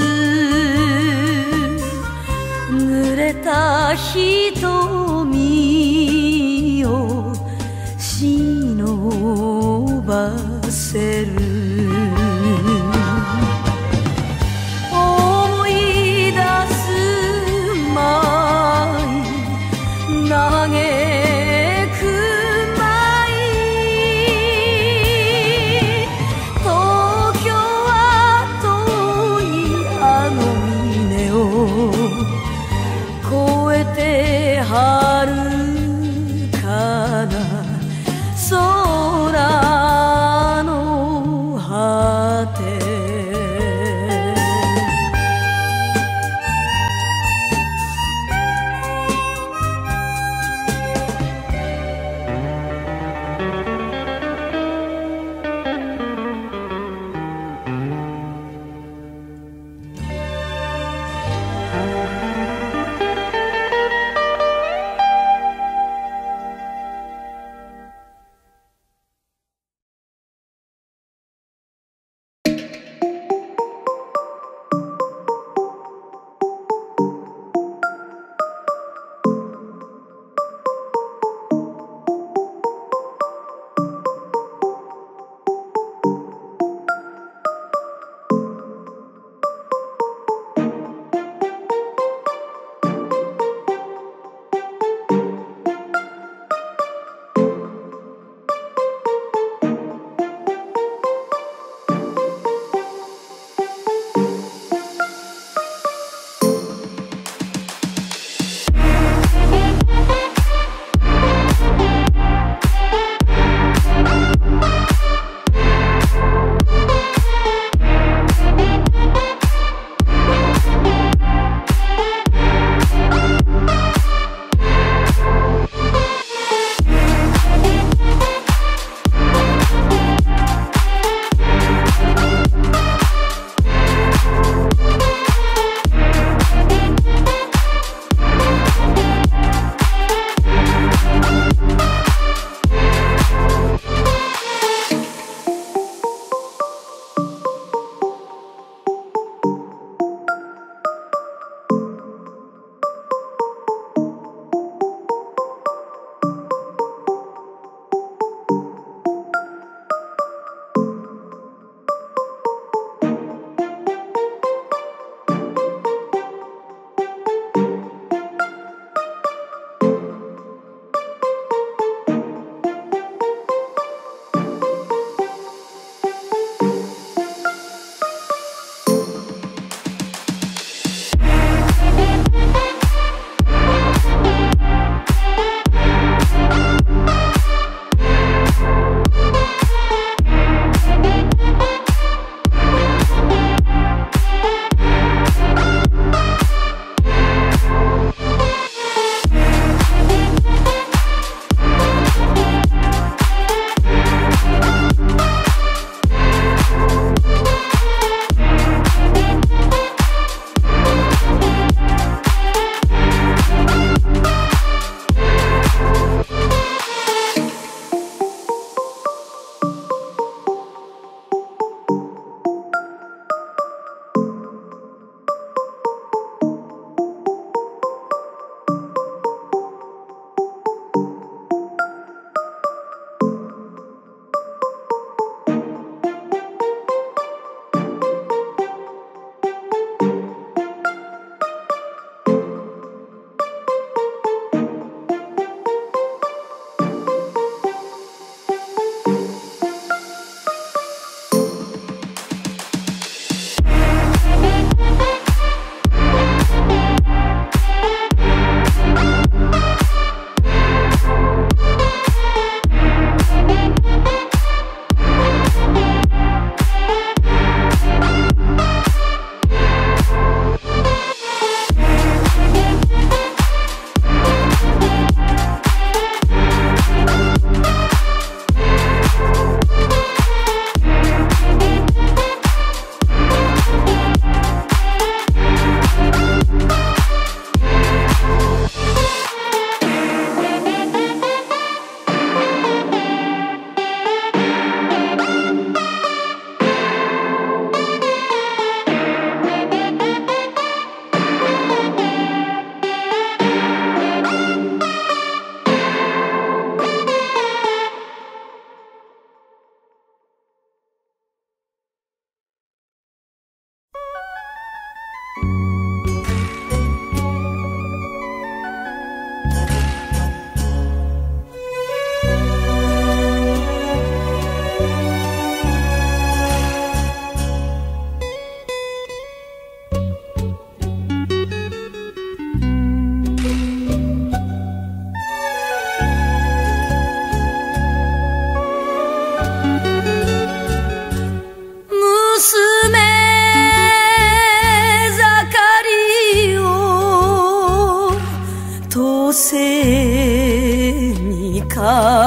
濡れた瞳を忍ばせる。思い出すまい嘆はるかな空の果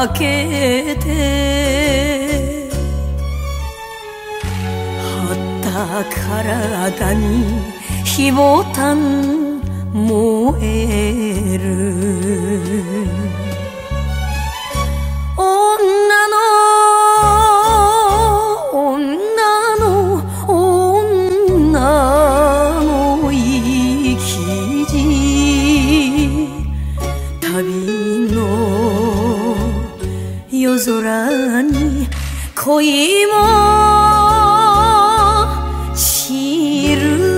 かけて張った体に火ボタン燃える女の生き字旅の夜空に恋も散る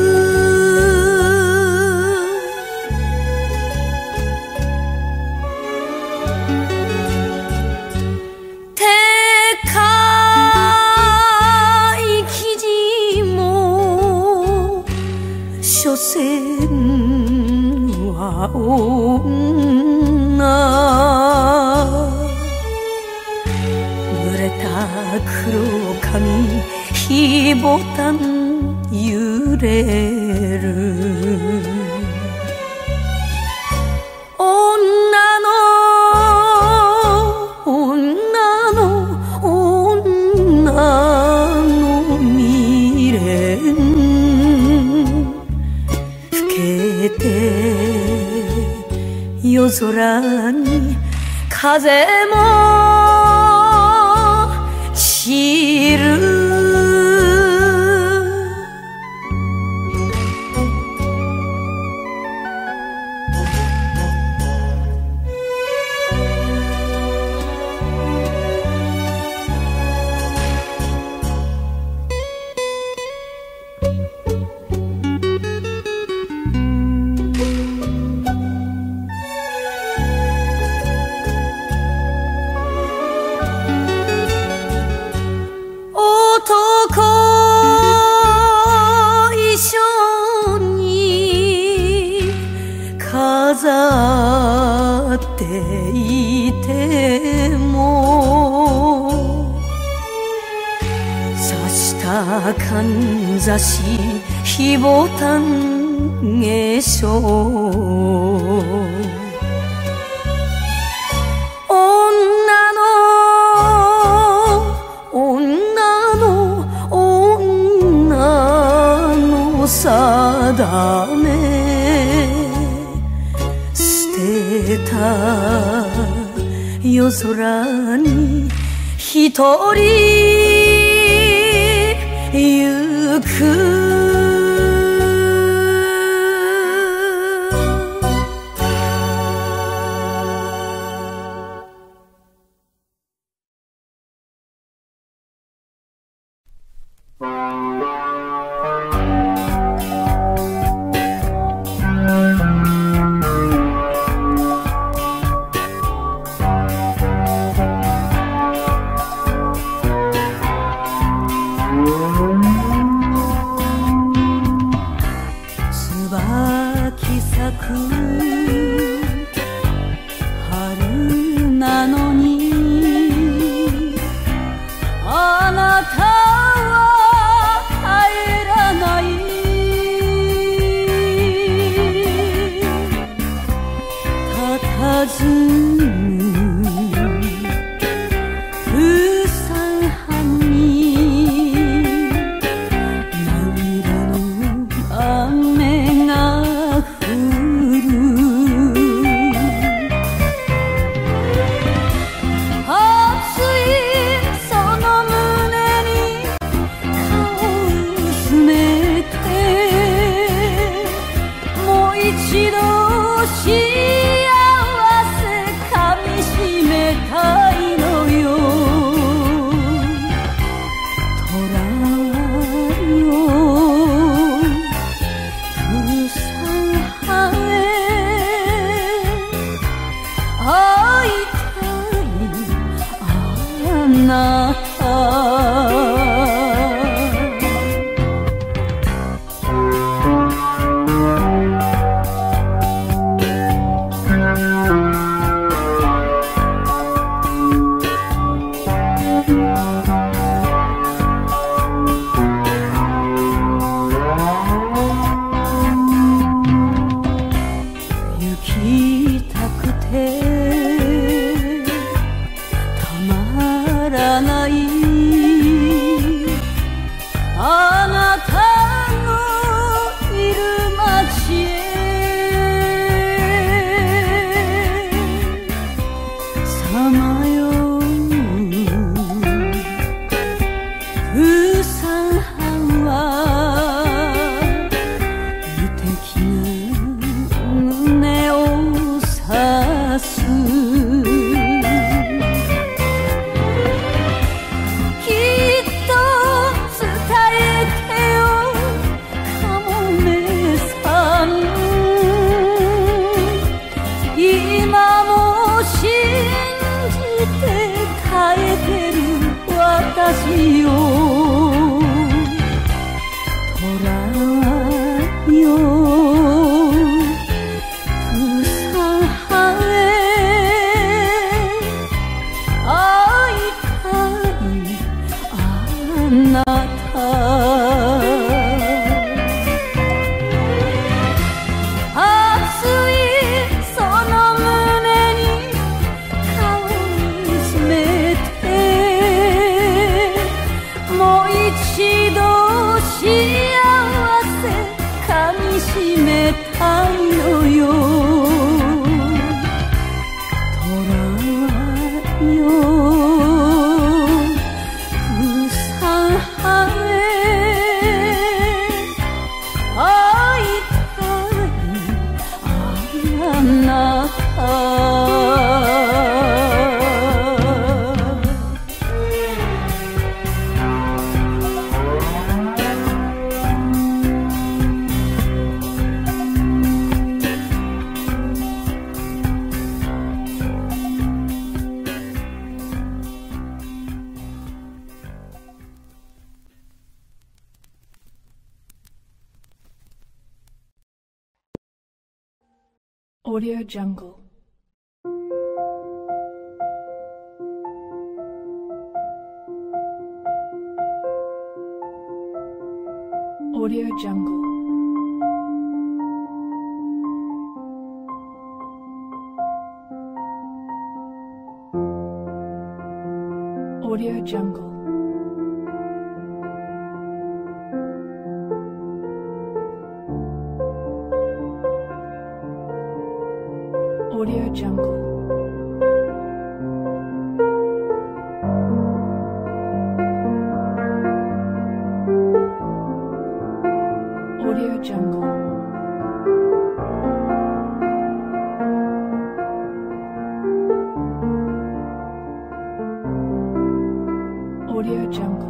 所詮は女濡れた黒髪火ボタン揺れる女の未練夜空に風も散る飾っていても刺したかんざし火ボタン化粧女の定め夜空に一人行く春なのにあなたは帰らない佇む風山藩に涙の雨が降る一度幸せかみしめたいのよ虎よ風山藩へ会いたいあなた 부산항와 이태키는 내 오사수 기또 스타일테요 가뭄의 산 이마모 신지때 가에테를 왔다시요 돌아와요 부산항에 아이카이 안나타 아스이 서너무네니 가오스메테 모이치도 시아와세 가미시메 타이노요 돌아와요 부산항에 아이카이 안나타 Audio Jungle. Audio Jungle. Audio Jungle. Audio Jungle. Audio Jungle. Audio Jungle.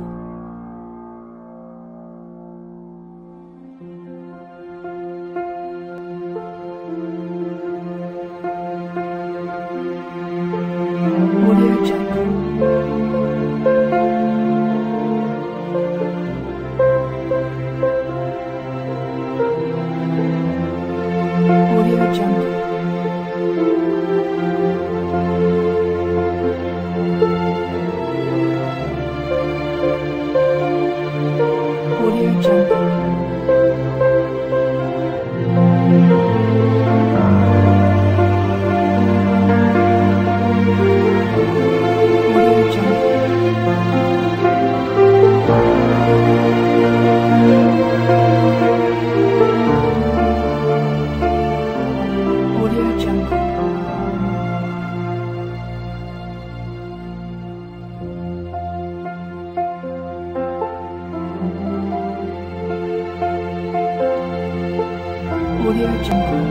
Audio Jungle.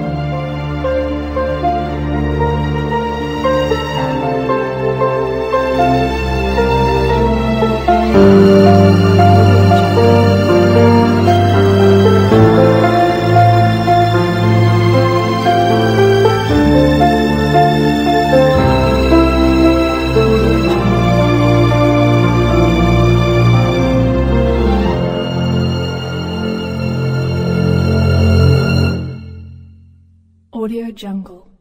Audio Jungle.